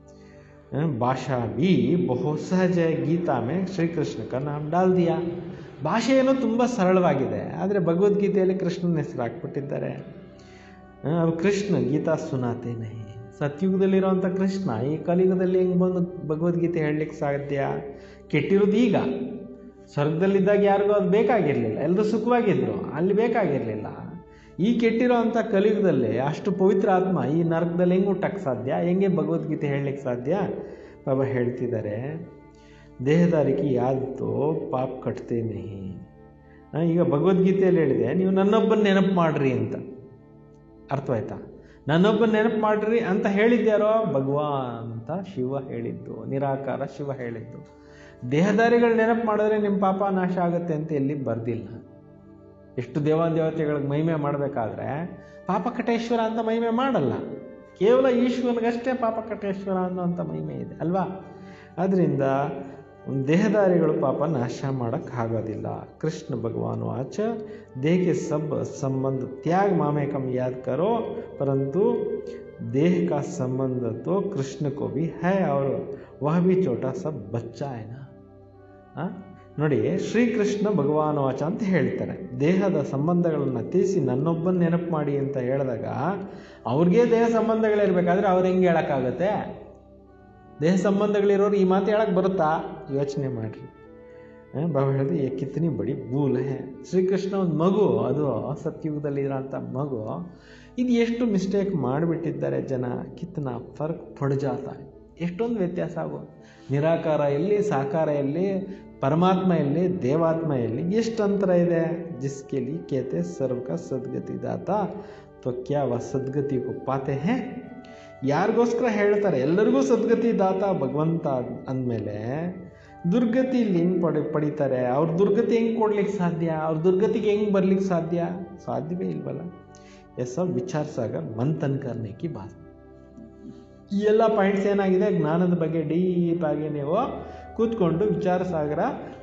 ಭಾಷಾ ಬಿ ಬಹು ಸಹಜ ಗೀತಾ ಮೇ ಶ್ರೀಕೃಷ್ಣ ಕಾ ನಾಮ್ ಡಾಲ್ ದಿಯಾ. ಭಾಷೆ ಏನೋ ತುಂಬ ಸರಳವಾಗಿದೆ, ಆದರೆ ಭಗವದ್ಗೀತೆಯಲ್ಲಿ ಕೃಷ್ಣನ ಹೆಸರು ಹಾಕ್ಬಿಟ್ಟಿದ್ದಾರೆ. ಅವು ಕೃಷ್ಣ ಗೀತಾ ಸುನಾತೆ ನಹಿ. ಸತ್ಯುಗದಲ್ಲಿರೋವಂಥ ಕೃಷ್ಣ ಈ ಕಲಿಯುಗದಲ್ಲಿ ಹೆಂಗೆ ಬಂದು ಭಗವದ್ಗೀತೆ ಹೇಳಲಿಕ್ಕೆ ಸಾಧ್ಯ? ಕೆಟ್ಟಿರೋದು ಈಗ. ಸ್ವರ್ಗದಲ್ಲಿದ್ದಾಗ ಯಾರಿಗೂ ಅದು ಬೇಕಾಗಿರಲಿಲ್ಲ, ಎಲ್ಲರೂ ಸುಖವಾಗಿದ್ದರು, ಅಲ್ಲಿ ಬೇಕಾಗಿರಲಿಲ್ಲ. ಈ ಕೆಟ್ಟಿರೋ ಅಂಥ ಕಲಿಯುಗದಲ್ಲಿ ಅಷ್ಟು ಪವಿತ್ರ ಆತ್ಮ ಈ ನರಕದಲ್ಲಿ ಹೆಂಗೆ ಹುಟ್ಟಕ್ಕೆ ಸಾಧ್ಯ? ಹೆಂಗೆ ಭಗವದ್ಗೀತೆ ಹೇಳಲಿಕ್ಕೆ ಸಾಧ್ಯ? ಬಾಬಾ ಹೇಳ್ತಿದ್ದಾರೆ, ದೇಹದಾರಿಕೆ ಯಾವ್ದು ಪಾಪ ಕಟ್ತೇ ನಹಿ. ಈಗ ಭಗವದ್ಗೀತೆಯಲ್ಲಿ ಹೇಳಿದೆ, ನೀವು ನನ್ನೊಬ್ಬನ ನೆನಪು ಮಾಡ್ರಿ ಅಂತ. ಅರ್ಥವಾಯ್ತಾ? ನನ್ನೊಬ್ಬನ ನೆನಪು ಮಾಡ್ರಿ ಅಂತ ಹೇಳಿದ್ಯಾರೋ? ಭಗವಾನ್ ಅಂತ ಶಿವ ಹೇಳಿದ್ದು, ನಿರಾಕಾರ ಶಿವ ಹೇಳಿದ್ದು. ದೇಹದಾರಿಗಳು ನೆನಪು ಮಾಡಿದ್ರೆ ನಿಮ್ಮ ಪಾಪ ನಾಶ ಆಗುತ್ತೆ ಅಂತ ಎಲ್ಲಿ ಬರ್ದಿಲ್ಲ. ಎಷ್ಟು ದೇವಾದೇವತೆಗಳಿಗೆ ಮಹಿಮೆ ಮಾಡಬೇಕಾದ್ರೆ ಪಾಪಕಟೇಶ್ವರ ಅಂತ ಮಹಿಮೆ ಮಾಡಲ್ಲ. ಕೇವಲ ಈಶ್ವರನಿಗಷ್ಟೇ ಪಾಪಕಟೇಶ್ವರ ಅನ್ನೋಂಥ ಮಹಿಮೆ ಇದೆ ಅಲ್ವಾ? ಆದ್ದರಿಂದ ದೇಹದಾರಿಗಳು ಪಾಪ ನಾಶ ಮಾಡೋಕ್ಕಾಗೋದಿಲ್ಲ. ಕೃಷ್ಣ ಭಗವಾನ್ ವಾಚ ದೇಹಕ್ಕೆ ಸಬ್ ಸಂಬಂಧ ತ್ಯಾಗ ಮಾಮೇಕಂ ಯಾದ್ ಕರೋ ಪರಂತು ದೇಹ ಕಾ ಸಂಬಂಧ ತೋ ಕೃಷ್ಣ ಕೋ ಭಿ ಹೈ और वह भी छोटा सा बच्चा है ना. ನೋಡಿ, ಶ್ರೀಕೃಷ್ಣ ಭಗವಾನ್ ವಾಚ ಅಂತ ಹೇಳ್ತಾರೆ. ದೇಹದ ಸಂಬಂಧಗಳನ್ನು ತೀರಿಸಿ ನನ್ನೊಬ್ಬನ ನೆನಪು ಮಾಡಿ ಅಂತ ಹೇಳಿದಾಗ ಅವ್ರಿಗೆ ದೇಹ ಸಂಬಂಧಗಳಿರ್ಬೇಕಾದ್ರೆ ಅವ್ರು ಹೆಂಗೆ ಹೇಳೋಕ್ಕಾಗತ್ತೆ? ದೇಹ ಸಂಬಂಧಗಳಿರೋರು ಈ ಮಾತು ಹೇಳಕ್ಕೆ ಬರುತ್ತಾ? ಯೋಚನೆ ಮಾಡಿರಿ. ಬಾಬಾ ಹೇಳಿದ್ರೆ ಏ ಕಿತ್ತನಿ ಬಡಿ ಭೂಲ್ ಹೇ. ಶ್ರೀಕೃಷ್ಣ ಒಂದು ಮಗು, ಅದು ಸತ್ಯುಗದಲ್ಲಿ ಇರೋಂಥ ಮಗು. ಇದು ಎಷ್ಟು ಮಿಸ್ಟೇಕ್ ಮಾಡಿಬಿಟ್ಟಿದ್ದಾರೆ ಜನ. ಕಿತ್ತನ ಫರ್ಕ್ ಪಡ್ ಜಾತ. ಎಷ್ಟೊಂದು ವ್ಯತ್ಯಾಸ ಆಗೋದು. ನಿರಾಕಾರ ಎಲ್ಲಿ, ಸಾಕಾರ ಎಲ್ಲಿ, परमात्मा ಎಲ್ಲಿ, ದೇವಾತ್ಮ ಎಲ್ಲಿ, ಎಷ್ಟು ಅಂತರ ಇದೆ. जिसके लिए कहते सर्व का सद्गति दाता तो क्या वह सद्गति को पाते हैं. ಯಾರಿಗೋಸ್ಕರ ಹೇಳ್ತಾರೆ ಎಲ್ಲರಿಗೂ ಸದ್ಗತಿ ದಾತ ಭಗವಂತ ಅಂದಮೇಲೆ ದುರ್ಗತಿ ಇಲ್ಲಿ ಹೆಂಗೆ ಪಡಿ ಪಡಿತಾರೆ ಅವ್ರ ದುರ್ಗತಿ ಹೆಂಗೆ ಕೊಡ್ಲಿಕ್ಕೆ ಸಾಧ್ಯ, ಅವ್ರ ದುರ್ಗತಿಗೆ ಹೆಂಗೆ ಬರ್ಲಿಕ್ಕೆ ಸಾಧ್ಯ, ಸಾಧ್ಯವೇ ಇಲ್ವಲ್ಲ. ಎಸ್ ವಿಚಾರ ಸಾಗರ್ ಮಂಥನ್ ಕರ್ನೆ ಕಿ ಬಾತ್. ಈ ಎಲ್ಲ ಪಾಯಿಂಟ್ಸ್ ಏನಾಗಿದೆ, ಜ್ಞಾನದ ಬಗ್ಗೆ ಡೀಪ್ ಆಗಿ ನೀವು ಕೂತ್ಕೊಂಡು ವಿಚಾರ ಸಾಗರ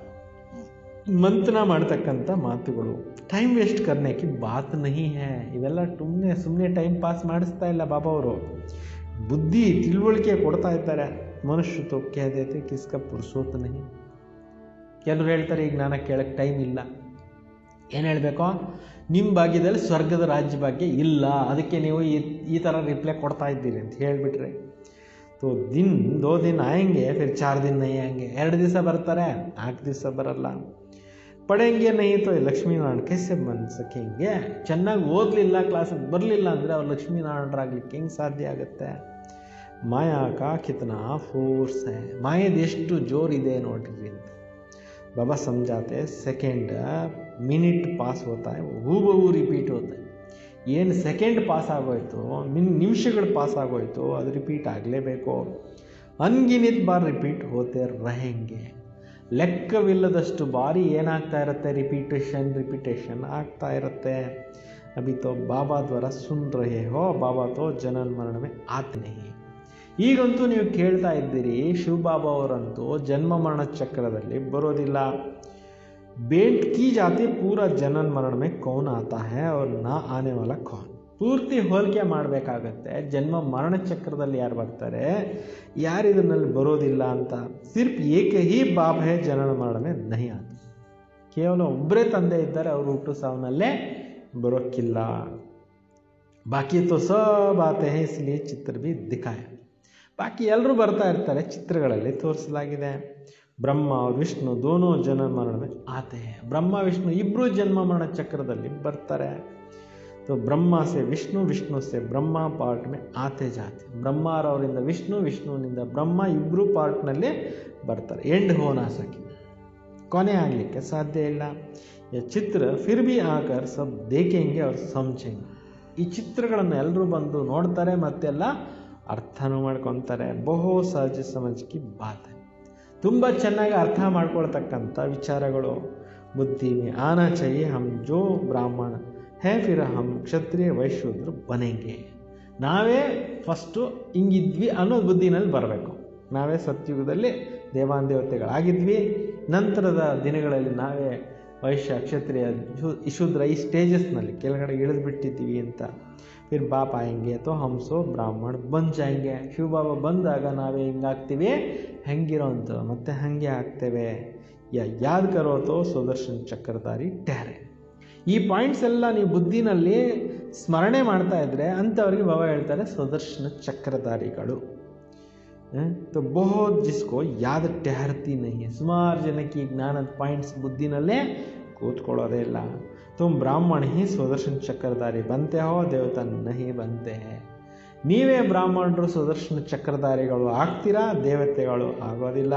ಮಂಥನ ಮಾಡ್ತಕ್ಕಂಥ ಮಾತುಗಳು. ಟೈಮ್ ವೇಸ್ಟ್ ಕರ್ನೆಕಿ ಬಾತ್ ನಹಿ ಹೇ. ಇವೆಲ್ಲ ಸುಮ್ಮನೆ ಸುಮ್ಮನೆ ಟೈಮ್ ಪಾಸ್ ಮಾಡಿಸ್ತಾ ಇಲ್ಲ ಬಾಬಾ ಅವರು, ಬುದ್ಧಿ ತಿಳುವಳಿಕೆ ಕೊಡ್ತಾ ಇದ್ದಾರೆ. ಮನುಷ್ಯ ತೋ ಕಹ ದೇತೆ ಕಿಸ್ಕ ಪುರುಷೋತ್ ನಹಿ. ಕೆಲವರು ಹೇಳ್ತಾರೆ ಈಗ ಜ್ಞಾನ ಕೇಳಕ್ಕೆ ಟೈಮ್ ಇಲ್ಲ. ಏನು ಹೇಳಬೇಕೋ, ನಿಮ್ಮ ಭಾಗ್ಯದಲ್ಲಿ ಸ್ವರ್ಗದ ರಾಜ್ಯ ಭಾಗ್ಯ ಇಲ್ಲ, ಅದಕ್ಕೆ ನೀವು ಈ ಈ ಥರ ರಿಪ್ಲೈ ಕೊಡ್ತಾ ಇದ್ದೀರಿ ಅಂತ ಹೇಳಿಬಿಟ್ರೆ ತೋ ದಿನ ದೋ ದಿನ ಆಯಂಗೆ ಫಿರ್ ಚಾರ್ ದಿನ ನೈ ಆಯಂಗೆ. ಎರಡು ದಿವಸ ಬರ್ತಾರೆ, ನಾಲ್ಕು ದಿವಸ ಬರಲ್ಲ. ಪಡೆಂಗೆ ನೈ ತೋ ಲಕ್ಷ್ಮೀನಾರಾಯಣ ಕೈಸೆ ಬನ್ ಸಕೆಂಗೆ. ಚೆನ್ನಾಗಿ ಓದಲಿಲ್ಲ, ಕ್ಲಾಸಿಗೆ ಬರಲಿಲ್ಲ ಅಂದರೆ ಅವ್ರು ಲಕ್ಷ್ಮೀನಾರಾಯಣರಾಗಲಿಕ್ಕೆ ಹೆಂಗೆ ಸಾಧ್ಯ ಆಗುತ್ತೆ. ಮಾಯಾ ಕಾ ಕಿತನಾ ಫೋರ್ಸ್ ಹೈ, ಮಾಯದ ಎಷ್ಟು ಜೋರಿದೆ ನೋಡ್ರಿ ಅಂತ ಬಾಬಾ ಸಮझाते. ಸೆಕೆಂಡ್ ಮಿನಿಟ್ ಪಾಸ್ ಹೋತಾ ಹೈ ಹೂಬಹೂ ರಿಪೀಟ್ ಹೋತಾ ಹೈ. ಏನು ಸೆಕೆಂಡ್ ಪಾಸ್ ಆಗೋಯ್ತು, ಮಿನ್ ನಿಮಿಷಗಳು ಪಾಸ್ ಆಗೋಯ್ತು, ಅದು ರಿಪೀಟ್ ಆಗಲೇಬೇಕು. ಅನ್ಗಿನಿತ್ ಬಾರ್ ರಿಪೀಟ್ ಹೋತೆ रहेंगे. ಲೆಕ್ಕವಿಲ್ಲದಷ್ಟು ಬಾರಿ ಏನಾಗ್ತಾ ಇರುತ್ತೆ, ರಿಪೀಟೇಷನ್ ರಿಪೀಟೇಷನ್ ಆಗ್ತಾ ಇರುತ್ತೆ. ಅಭಿ ತೋ ಬಾಬಾ ದ್ವಾರ ಸುನ್ ರಹೆ ಹೋ, ಬಾಬಾ ತೋ ಜನನ ಮರಣ ಮೇ ಆತೆ ನಹಿ. ಈಗಂತೂ ನೀವು ಕೇಳ್ತಾ ಇದ್ದೀರಿ, ಶಿವಬಾಬಾ ಅವರಂತೂ ಜನ್ಮ ಮರಣ ಚಕ್ರದಲ್ಲಿ ಬರೋದಿಲ್ಲ. ಬೇಟ್ ಕಿ ಜಾತಿ ಪೂರ ಜನನ ಮರಣ ಮೇ ಕೌನ್ ಆತಾ ಹೈ ಅವ್ರ ನಾ ಆನೆ ವಾಲ ಕೌನ್. ಪೂರ್ತಿ ಹೋಲಿಕೆ ಮಾಡಬೇಕಾಗತ್ತೆ, ಜನ್ಮ ಮರಣ ಚಕ್ರದಲ್ಲಿ ಯಾರು ಬರ್ತಾರೆ, ಯಾರು ಇದನ್ನಲ್ಲಿ ಬರೋದಿಲ್ಲ ಅಂತ. ಸಿರ್ಫ್ ಏಕ ಹಿ ಬಾಬ್ ಹೈ ಜನನ ಮರಣ ಮೇ ನಹಿ ಆತ. ಕೇವಲ ಒಬ್ಬರೇ ತಂದೆ ಇದ್ದಾರೆ, ಅವರು ಹುಟ್ಟು ಸಾವನಲ್ಲೇ ಬರೋಕ್ಕಿಲ್ಲ. ಬಾಕಿ ತೋ ಸಬ್ ಆತೆ ಹೈ, ಇಸ್ಲಿಯೇ ಚಿತ್ರ ಭಿ ದಿಖಾಯ. ಬಾಕಿ ಎಲ್ಲರೂ ಬರ್ತಾ ಇರ್ತಾರೆ, ಚಿತ್ರಗಳಲ್ಲಿ ತೋರಿಸಲಾಗಿದೆ. ಬ್ರಹ್ಮ ವಿಷ್ಣು ದೋನೋ ಜನ್ಮ ಮರಣ ಮೇ ಆತೆ ಹೈ. ಬ್ರಹ್ಮ ವಿಷ್ಣು ಇಬ್ಬರು ಜನ್ಮ ಮರಣ ಚಕ್ರದಲ್ಲಿ ಬರ್ತಾರೆ. तो ब्रह्मा से विष्णु, विष्णु से ब्रह्मा पार्ट में आते जाते. ಬ್ರಹ್ಮರವರಿಂದ ವಿಷ್ಣು, ವಿಷ್ಣುವಿನಿಂದ ಬ್ರಹ್ಮ ಇಬ್ಬರು ಪಾರ್ಟ್ನಲ್ಲಿ ಬರ್ತಾರೆ. ಎಂಡ್ ಹೋನಾ ಸಕೆ, ಕೊನೆ ಆಗಲಿಕ್ಕೆ ಸಾಧ್ಯ ಇಲ್ಲ. ಈ ಚಿತ್ರ ಫಿರ್ ಭಿ ಆಕರ್ ಸಬ್ ದೇಖೆಂಗೆ ಅವ್ರು ಸಮझेंगे. ಈ ಚಿತ್ರಗಳನ್ನು ಎಲ್ಲರೂ ಬಂದು ನೋಡ್ತಾರೆ, ಮತ್ತೆಲ್ಲ ಅರ್ಥನೂ ಮಾಡ್ಕೊತಾರೆ. ಬಹು ಸಹಜ ಸಮಜ್ಕಿ ಬಾತ್. ತುಂಬ ಚೆನ್ನಾಗಿ ಅರ್ಥ ಮಾಡ್ಕೊಳ್ತಕ್ಕಂಥ ವಿಚಾರಗಳು. ಬುದ್ಧಿ ಮೇ ಆನಾ ಚಾಹಿಯೆ ಹಮ್ ಜೋ ಬ್ರಾಹ್ಮಣ ಹೇ ಫಿರ್ ಹಮ್ ಕ್ಷತ್ರಿಯ ವೈಶ್ಯೂದ್ರು ಬನೆಂಗೆ. ನಾವೇ ಫಸ್ಟು ಹಿಂಗಿದ್ವಿ ಅನ್ನೋ ಬುದ್ಧಿನಲ್ಲಿ ಬರಬೇಕು. ನಾವೇ ಸತ್ಯುಗದಲ್ಲಿ ದೇವಾನ್ ದೇವತೆಗಳಾಗಿದ್ವಿ, ನಂತರದ ದಿನಗಳಲ್ಲಿ ನಾವೇ ವೈಶ್ಯ ಕ್ಷತ್ರಿಯ ಶೂದ್ರ ಈ ಸ್ಟೇಜಸ್ನಲ್ಲಿ ಕೆಳಗಡೆ ಇಳಿದ್ಬಿಟ್ಟಿದ್ದೀವಿ ಅಂತ. ಫಿರ್ ಬಾಪ್ ಆಯಂಗೆ ತೋ ಹಮ್ಸೋ ಬ್ರಾಹ್ಮಣ ಬಂದ್ ಜಾಯಂಗೆ. ಶಿವಬಾಬಾ ಬಂದಾಗ ನಾವೇ ಹಿಂಗಾಗ್ತೀವಿ, ಹೆಂಗಿರೋ ಅಂತ ಮತ್ತೆ ಹಾಗೆ ಆಗ್ತೇವೆ. ಯಾ ಯಾದ್ ಕರೋತೋ ಸುದರ್ಶನ್ ಚಕ್ರಧಾರಿ ಟ್ಯಾರೆ. ಈ ಪಾಯಿಂಟ್ಸ್ ಎಲ್ಲ ನೀವು ಬುದ್ಧಿನಲ್ಲಿ ಸ್ಮರಣೆ ಮಾಡ್ತಾ ಇದ್ರೆ ಅಂಥವ್ರಿಗೆ ಬಾಬಾ ಹೇಳ್ತಾರೆ ಸುದರ್ಶನ ಚಕ್ರಧಾರಿಗಳು. तो बहुत जिसको याद ठहरती नहीं है. ಸುಮಾರು ಜನಕ್ಕೆ ಈ ಜ್ಞಾನದ ಪಾಯಿಂಟ್ಸ್ ಬುದ್ಧಿನಲ್ಲೇ ಕೂತ್ಕೊಳ್ಳೋದೇ ಇಲ್ಲ. तुम ब्राह्मण ही सुदर्शन चक्रधारी बनते हो, देवता नहीं बनते हैं. ನೀವೇ ಬ್ರಾಹ್ಮಣರು ಸುದರ್ಶನ ಚಕ್ರಧಾರಿಗಳು ಆಗ್ತೀರಾ, ದೇವತೆಗಳು ಆಗೋದಿಲ್ಲ.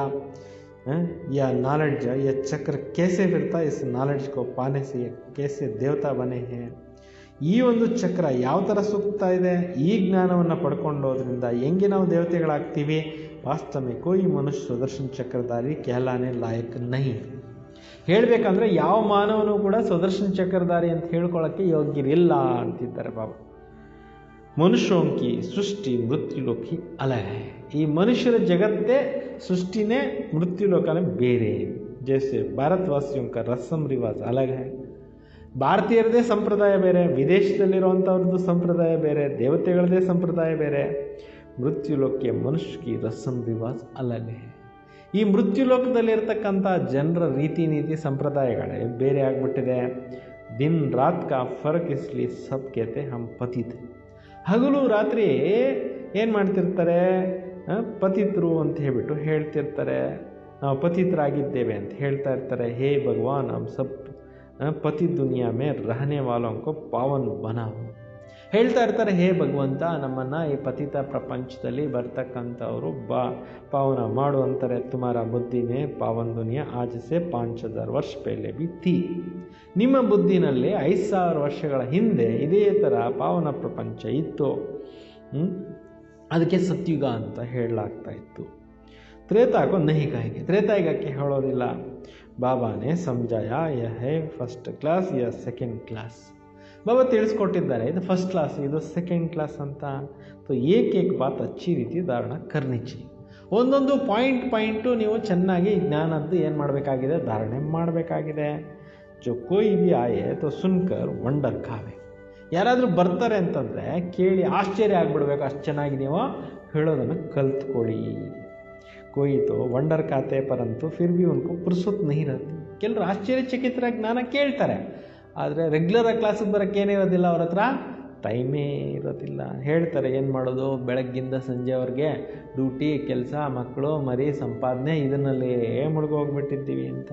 या नॉलेज या चक्र कैसे फिरता, इस नॉलेज को पाने से कैसे देवता बने हैं. ಈ ಒಂದು ಚಕ್ರ ಯಾವ ಥರ ಸುತ್ತಾ ಇದೆ, ಈ ಜ್ಞಾನವನ್ನು ಪಡ್ಕೊಂಡೋದ್ರಿಂದ ಹೆಂಗೆ ನಾವು ದೇವತೆಗಳಾಗ್ತೀವಿ. ವಾಸ್ತವ ಕೋಯಿ ಮನುಷ್ಯ ಸುದರ್ಶನ ಚಕ್ರಧಾರಿ ಕೆಹಲಾನೆ ಲಾಯಕ್ ನಹಿ. ಹೇಳಬೇಕಂದ್ರೆ ಯಾವ ಮಾನವನು ಕೂಡ ಸುದರ್ಶನ ಚಕ್ರಧಾರಿ ಅಂತ ಹೇಳ್ಕೊಳ್ಳೋಕ್ಕೆ ಯೋಗ್ಯರಿಲ್ಲ ಅಂತಿದ್ದಾರೆ ಬಾಬಾ. ಮನುಷ್ಯೋಂಕಿ ಸೃಷ್ಟಿ ಮೃತ್ಯುಲೋಕಿ ಅಲಯ. ಈ ಮನುಷ್ಯರ ಜಗತ್ತೇ ಸೃಷ್ಟಿನೇ, ಮೃತ್ಯುಲೋಕನೇ ಬೇರೆ. ಜೈಸೆ ಭಾರತವಾಸಿಯೋಂಕ ರಸಮ್ ರಿವಾಜ್ ಅಲಗ ಹೈ. ಭಾರತೀಯರದೇ ಸಂಪ್ರದಾಯ ಬೇರೆ, ವಿದೇಶದಲ್ಲಿರುವಂಥವ್ರದ್ದು ಸಂಪ್ರದಾಯ ಬೇರೆ, ದೇವತೆಗಳದೇ ಸಂಪ್ರದಾಯ ಬೇರೆ. ಮೃತ್ಯುಲೋಕಕ್ಕೆ ಮನುಷ್ಯಕ್ಕೆ ರಸಮ್ ರಿವಾಜ್ ಅಲಗ ಹೈ. ಈ ಮೃತ್ಯುಲೋಕದಲ್ಲಿರ್ತಕ್ಕಂಥ ಜನರ ರೀತಿ ನೀತಿ ಸಂಪ್ರದಾಯಗಳೇ ಬೇರೆ ಆಗಿಬಿಟ್ಟಿದೆ. ದಿನ್ ರಾತ್ ಕಾ ಫರ್ಕ್ ಇಸ್ಲಿ ಸಬ್ ಕೇತೆ ಹಮ್ ಪತಿತ್. ಹಗಲು ರಾತ್ರಿ ಏನು ಮಾಡ್ತಿರ್ತಾರೆ, ಪತಿತರು ಅಂತ ಹೇಳ್ಬಿಟ್ಟು ಹೇಳ್ತಿರ್ತಾರೆ. ನಾವು ಪತಿತರಾಗಿದ್ದೇವೆ ಅಂತ ಹೇಳ್ತಾ ಇರ್ತಾರೆ. ಹೇ ಭಗವಾನ್ ಹಮ್ ಸಬ್ ಪತಿ ದುನಿಯಾ ಮೇ ರಹನೆ ವಾಲೋಂ ಕೋ ಪಾವನ್ ಬನಾವು. ಹೇಳ್ತಾ ಇರ್ತಾರೆ, ಹೇ ಭಗವಂತ, ನಮ್ಮನ್ನು ಈ ಪತಿತ ಪ್ರಪಂಚದಲ್ಲಿ ಬರ್ತಕ್ಕಂಥವರು ಬಾ ಪಾವನ ಮಾಡು ಅಂತಾರೆ. ತುಮಾರ ಬುದ್ಧಿ ಮೇ ಪಾವನ್ ದುನಿಯಾ ಆಜ್ ಸೆ ಪಾಂಚ್ ಹಜಾರ್ ವರ್ಷ ಪೆಹಲೆ ಬಿ ಥಿ. ನಿಮ್ಮ ಬುದ್ಧಿನಲ್ಲಿ ಐದು ಸಾವಿರ ವರ್ಷಗಳ ಹಿಂದೆ ಇದೇ ಥರ ಪಾವನ ಪ್ರಪಂಚ ಇತ್ತು. ಅದಕ್ಕೆ ಸತ್ಯುಗ ಅಂತ ಹೇಳಲಾಗ್ತಾ ಇತ್ತು. ತ್ರೇತಾಗೋ ನಹಿಕಾಯಿಗೆ, ತ್ರೇತಾಯುಗಕ್ಕೆ ಹೇಳೋದಿಲ್ಲ. ಬಾಬಾನೇ ಸಮಜಾಯ ಯಹ ಹೈ ಫಸ್ಟ್ ಕ್ಲಾಸ್ ಯ ಸೆಕೆಂಡ್ ಕ್ಲಾಸ್. ಬಾಬಾ ತಿಳಿಸ್ಕೊಟ್ಟಿದ್ದಾರೆ, ಇದು ಫಸ್ಟ್ ಕ್ಲಾಸ್, ಇದು ಸೆಕೆಂಡ್ ಕ್ಲಾಸ್ ಅಂತ. ತೋ ಏಕ್ ಏಕ್ ಬಾತ್ ಅಚ್ಚಿ ರೀತಿ ಧಾರಣ ಕರ್ನಿಚಿ. ಒಂದೊಂದು ಪಾಯಿಂಟ್ ಪಾಯಿಂಟು ನೀವು ಚೆನ್ನಾಗಿ ಜ್ಞಾನದ್ದು ಏನು ಮಾಡಬೇಕಾಗಿದೆ, ಧಾರಣೆ ಮಾಡಬೇಕಾಗಿದೆ. ಜೋ ಕೋಯಿ ಬಿ ಆಯೆ ತೋ ಸುನ್ಕರ್ ವಂಡರ್ ಖಾವೆ. ಯಾರಾದರೂ ಬರ್ತಾರೆ ಅಂತಂದರೆ ಕೇಳಿ ಆಶ್ಚರ್ಯ ಆಗಿಬಿಡ್ಬೇಕು, ಅಷ್ಟು ಚೆನ್ನಾಗಿ ನೀವು ಹೇಳೋದನ್ನು ಕಲ್ತ್ಕೊಳ್ಳಿ. कोई तो ವಂಡರ್ ಖಾತೆ ಪರಂತು ಫಿರ್ ಬಿ ಉನ್ಕೋ ಪುರ್ಸೊತ್ ನಹಿ ಇರತ್ತೆ. ಕೆಲವರು ಆಶ್ಚರ್ಯಚಕಿತರಾಗಿ ಜ್ಞಾನ ಕೇಳ್ತಾರೆ, ಆದರೆ ರೆಗ್ಯುಲರಾಗಿ ಕ್ಲಾಸಿಗೆ ಬರೋಕ್ಕೆ ಏನಿರೋದಿಲ್ಲ, ಅವ್ರ ಹತ್ರ ಟೈಮೇ ಇರೋದಿಲ್ಲ. ಹೇಳ್ತಾರೆ, ಏನು ಮಾಡೋದು, ಬೆಳಗ್ಗಿಂದ ಸಂಜೆವರೆಗೆ ಡ್ಯೂಟಿ, ಕೆಲಸ, ಮಕ್ಕಳು, ಮರಿ, ಸಂಪಾದನೆ ಇದನ್ನಲ್ಲೇ ಮುಳುಗೋಗ್ಬಿಟ್ಟಿದ್ದೀವಿ ಅಂತ.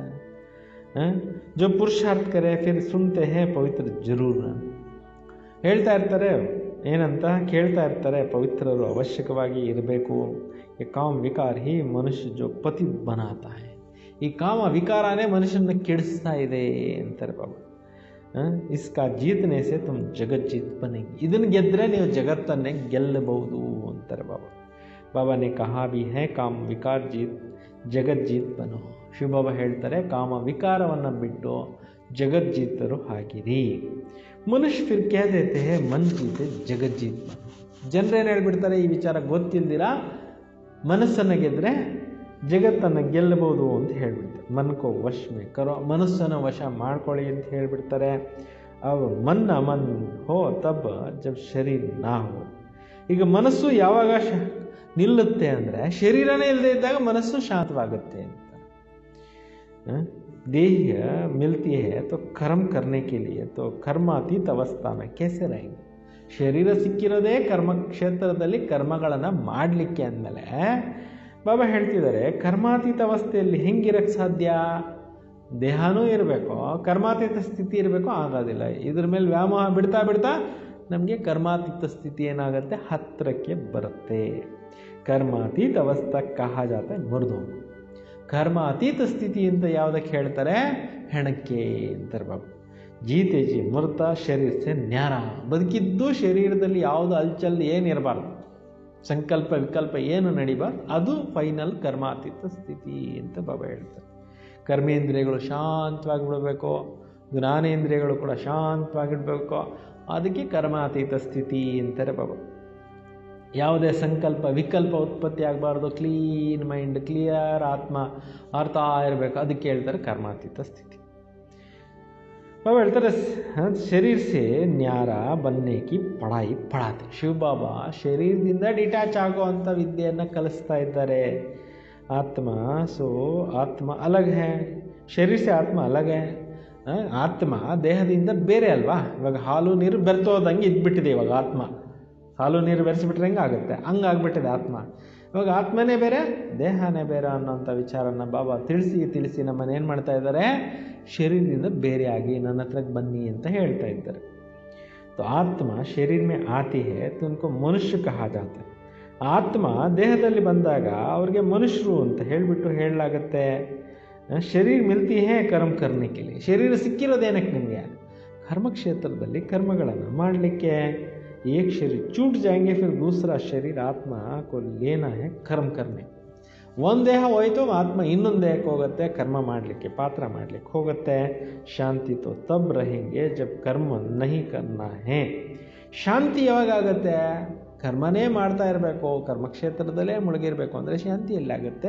ಜೋ ಪುರುಷಾರ್ಥ ಕರೆ ಫಿರ್ ಸುನ್ತೆ ಹೇ ಪವಿತ್ರ ಜರೂರ್ ಹೇಳ್ತಾ ಇರ್ತಾರೆ. ಏನಂತ ಕೇಳ್ತಾ ಇರ್ತಾರೆ, ಪವಿತ್ರರು ಅವಶ್ಯಕವಾಗಿ ಇರಬೇಕು. ಈ ಕಾಮ ವಿಕಾರ ಹಿ ಮನುಷ್ಯ ಜೋ ಪತಿ ಬನಾತಾ ಹೈ. ಈ ಕಾಮ ವಿಕಾರನೇ ಮನುಷ್ಯನ ಕೆಡಿಸ್ತಾ ಇದೆ ಅಂತಾರೆ ಬಾಬಾ. ಇಸ್ಕಾ ಜೀತನೆ ಸೆ ತುಮ್ ಜಗತ್ ಜೀತ್ ಬನೇಗಿ. ಇದನ್ನು ಗೆದ್ದರೆ ನೀವು ಜಗತ್ತನ್ನೇ ಗೆಲ್ಲಬಹುದು ಅಂತಾರೆ ಬಾಬಾ. ಬಾಬಾನೇ ಕಹಾ ಬಿ ಹೈ ಕಾಮ ವಿಕಾರ ಜೀತ್ ಜಗತ್ ಜೀತ್ ಬನೋ. ಶಿವಬಾಬಾ ಹೇಳ್ತಾರೆ, ಕಾಮ ವಿಕಾರವನ್ನು ಬಿಟ್ಟು ಜಗಜ್ಜೀತರು ಆಗಿರಿ. ಮನುಷ್ಯ ಫಿರ್ ಕೇ ದೇತೆ ಹೇ ಮನ್ ಜೀತೆ ಜಗಜ್ಜೀತ್ ಬನೋ. ಜನರೇನು ಹೇಳ್ಬಿಡ್ತಾರೆ, ಈ ವಿಚಾರ ಗೊತ್ತಿಲ್ದಿರ ಮನಸ್ಸನ್ನು ಗೆದ್ದರೆ ಜಗತ್ತನ್ನು ಗೆಲ್ಲಬಹುದು ಅಂತ ಹೇಳ್ಬಿಡ್ತಾರೆ. ಮನ್ಕೋ ವಶ ಮೇ ಕರೋ, ಮನಸ್ಸನ್ನು ವಶ ಮಾಡ್ಕೊಳ್ಳಿ ಅಂತ ಹೇಳಿಬಿಡ್ತಾರೆ. ಅವ ಮನ್ ಅಮನ್ ಹೋ ತಬ್ ಜಬ್ ಶರೀರ ನಾ ಹೋ. ಈಗ ಮನಸ್ಸು ಯಾವಾಗ ಶ ನಿಲ್ಲುತ್ತೆ ಅಂದರೆ ಶರೀರನೇ ಇಲ್ಲದೆ ಇದ್ದಾಗ ಮನಸ್ಸು ಶಾಂತವಾಗುತ್ತೆ ಅಂತ. ದೇಹ ಮಿಲ್ತಿ ಹೇ ತೋ ಕರ್ಮ ಕರ್ನೆ ಕೆ ಲಿಯೆ ತೋ ಕರ್ಮಾತೀತ ಅವಸ್ಥಾ ಮೇ ಕೇಸೆ रहेंगे. ಶರೀರ ಸಿಕ್ಕಿರೋದೇ ಕರ್ಮ ಕ್ಷೇತ್ರದಲ್ಲಿ ಕರ್ಮಗಳನ್ನು ಮಾಡಲಿಕ್ಕೆ ಅಂದಮೇಲೆ ಬಾಬಾ ಹೇಳ್ತಿದ್ದಾರೆ, ಕರ್ಮಾತೀತ ಅವಸ್ಥೆಯಲ್ಲಿ ಹೆಂಗಿರಕ್ಕೆ ಸಾಧ್ಯ? ದೇಹನೂ ಇರಬೇಕು, ಕರ್ಮಾತೀತ ಸ್ಥಿತಿ ಇರಬೇಕು, ಆಗೋದಿಲ್ಲ. ಇದ್ರ ಮೇಲೆ ವ್ಯಾಮೋಹ ಬಿಡ್ತಾ ಬಿಡ್ತಾ ನಮಗೆ ಕರ್ಮಾತೀತ ಸ್ಥಿತಿ ಏನಾಗುತ್ತೆ, ಹತ್ತಿರಕ್ಕೆ ಬರುತ್ತೆ. ಕರ್ಮಾತೀತ ಅವಸ್ಥಾ ಕಹಾ ಜಾತ ಮೃದು. ಕರ್ಮ ಅತೀತ ಸ್ಥಿತಿ ಅಂತ ಯಾವುದಕ್ಕೆ ಹೇಳ್ತಾರೆ, ಹೆಣಕ್ಕೆ ಅಂತಾರೆ ಬಾಬಾ. ಜೀತೆ ಜಿ ಮೃತ ಶರೀರ ಸೆ ನ್ಯಾರ. ಬದುಕಿದ್ದು ಶರೀರದಲ್ಲಿ ಯಾವುದು ಅಲ್ಚಲ್ ಏನಿರಬಾರ್ದು, ಸಂಕಲ್ಪ ವಿಕಲ್ಪ ಏನು ನಡಿಬಾರ್ದು, ಅದು ಫೈನಲ್ ಕರ್ಮಾತೀತ ಸ್ಥಿತಿ ಅಂತ ಬಾಬಾ ಹೇಳ್ತಾರೆ. ಕರ್ಮೇಂದ್ರಿಯಗಳು ಶಾಂತವಾಗಿ ಬಿಡಬೇಕು, ಜ್ಞಾನೇಂದ್ರಿಯಗಳು ಕೂಡ ಶಾಂತವಾಗಿಡಬೇಕು, ಅದಕ್ಕೆ ಕರ್ಮಾತೀತ ಸ್ಥಿತಿ ಅಂತಾರೆ ಬಾಬಾ. ಯಾವುದೇ ಸಂಕಲ್ಪ ವಿಕಲ್ಪ ಉತ್ಪತ್ತಿ ಆಗಬಾರ್ದು, ಕ್ಲೀನ್ ಮೈಂಡ್, ಕ್ಲಿಯರ್ ಆತ್ಮ ಅರ್ಥ ಇರಬೇಕು, ಅದಕ್ಕೆ ಹೇಳ್ತಾರೆ ಕರ್ಮಾತೀತ ಸ್ಥಿತಿ. ಬಾಬಾ ಹೇಳ್ತಾರೆ, ಶರೀರ ಸೆ ನ್ಯಾರ ಬನ್ನೇಕಿ ಪಢಾಯಿ ಪಢಾತೆ. ಶಿವಬಾಬಾ ಶರೀರದಿಂದ ಡಿಟ್ಯಾಚ್ ಆಗುವಂಥ ವಿದ್ಯೆಯನ್ನು ಕಲಿಸ್ತಾ ಇದ್ದಾರೆ. ಆತ್ಮ ಸೊ ಆತ್ಮ ಅಲಗ್ ಹೇ, ಶರೀರ ಸೆ ಆತ್ಮ ಅಲಗ್ ಹೇ. ಆತ್ಮ ದೇಹದಿಂದ ಬೇರೆ ಅಲ್ವಾ. ಇವಾಗ ಹಾಲು ನೀರು ಬೆರ್ತೋದಂಗೆ ಇದ್ಬಿಟ್ಟಿದೆ ಇವಾಗ ಆತ್ಮ. ಹಾಲು ನೀರು ಬೆರೆಸಿಬಿಟ್ರೆ ಹೆಂಗೆ ಆಗುತ್ತೆ, ಹಂಗಾಗ್ಬಿಟ್ಟಿದೆ ಆತ್ಮ. ಇವಾಗ ಆತ್ಮನೇ ಬೇರೆ ದೇಹನೇ ಬೇರೆ ಅನ್ನೋಂಥ ವಿಚಾರನ ಬಾಬಾ ತಿಳಿಸಿ ತಿಳಿಸಿ ನಮ್ಮನ್ನು ಏನು ಮಾಡ್ತಾ ಇದ್ದಾರೆ, ಶರೀರದಿಂದ ಬೇರೆಯಾಗಿ ನನ್ನ ಹತ್ರಕ್ಕೆ ಬನ್ನಿ ಅಂತ ಹೇಳ್ತಾ ಇದ್ದಾರೆ. तो ಆತ್ಮ ಶರೀರ ಮೇ ಆತಿ ಹೇ तो उनको ಮನುಷ್ಯ ಕಹಾ ಜಾತ. ಆತ್ಮ ದೇಹದಲ್ಲಿ ಬಂದಾಗ ಅವ್ರಿಗೆ ಮನುಷ್ಯರು ಅಂತ ಹೇಳಿಬಿಟ್ಟು ಹೇಳಲಾಗತ್ತೆ. ಶರೀರ ಮಿಲ್ತಿ ಹೇ ಕರ್ಮ ಕರ್ನೆ ಕೆ ಲಿಯೆ. ಶರೀರ ಸಿಕ್ಕಿರೋದೇನಕ್ಕೆ ನಿಮಗೆ, ಕರ್ಮಕ್ಷೇತ್ರದಲ್ಲಿ ಕರ್ಮಗಳನ್ನು ಮಾಡಲಿಕ್ಕೆ. एक शरीर छूट जाएंगे फिर दूसरा शरीर आत्मा को लेना है कर्म करने. ಒಂದು ದೇಹ ಹೋಯಿತು, ಆತ್ಮ ಇನ್ನೊಂದು ದೇಹಕ್ಕೆ ಹೋಗುತ್ತೆ, ಕರ್ಮ ಮಾಡಲಿಕ್ಕೆ, ಪಾತ್ರ ಮಾಡಲಿಕ್ಕೆ ಹೋಗುತ್ತೆ. ಶಾಂತಿ ತೋ ತಬ್ रहेंगे जब कर्म नहीं करना है. ಶಾಂತಿ ಯಾವಾಗ ಆಗುತ್ತೆ, ಕರ್ಮನೇ ಮಾಡ್ತಾ ಇರಬೇಕು, ಕರ್ಮಕ್ಷೇತ್ರದಲ್ಲೇ ಮುಳುಗಿರಬೇಕು ಅಂದರೆ ಶಾಂತಿ ಎಲ್ಲಾಗುತ್ತೆ.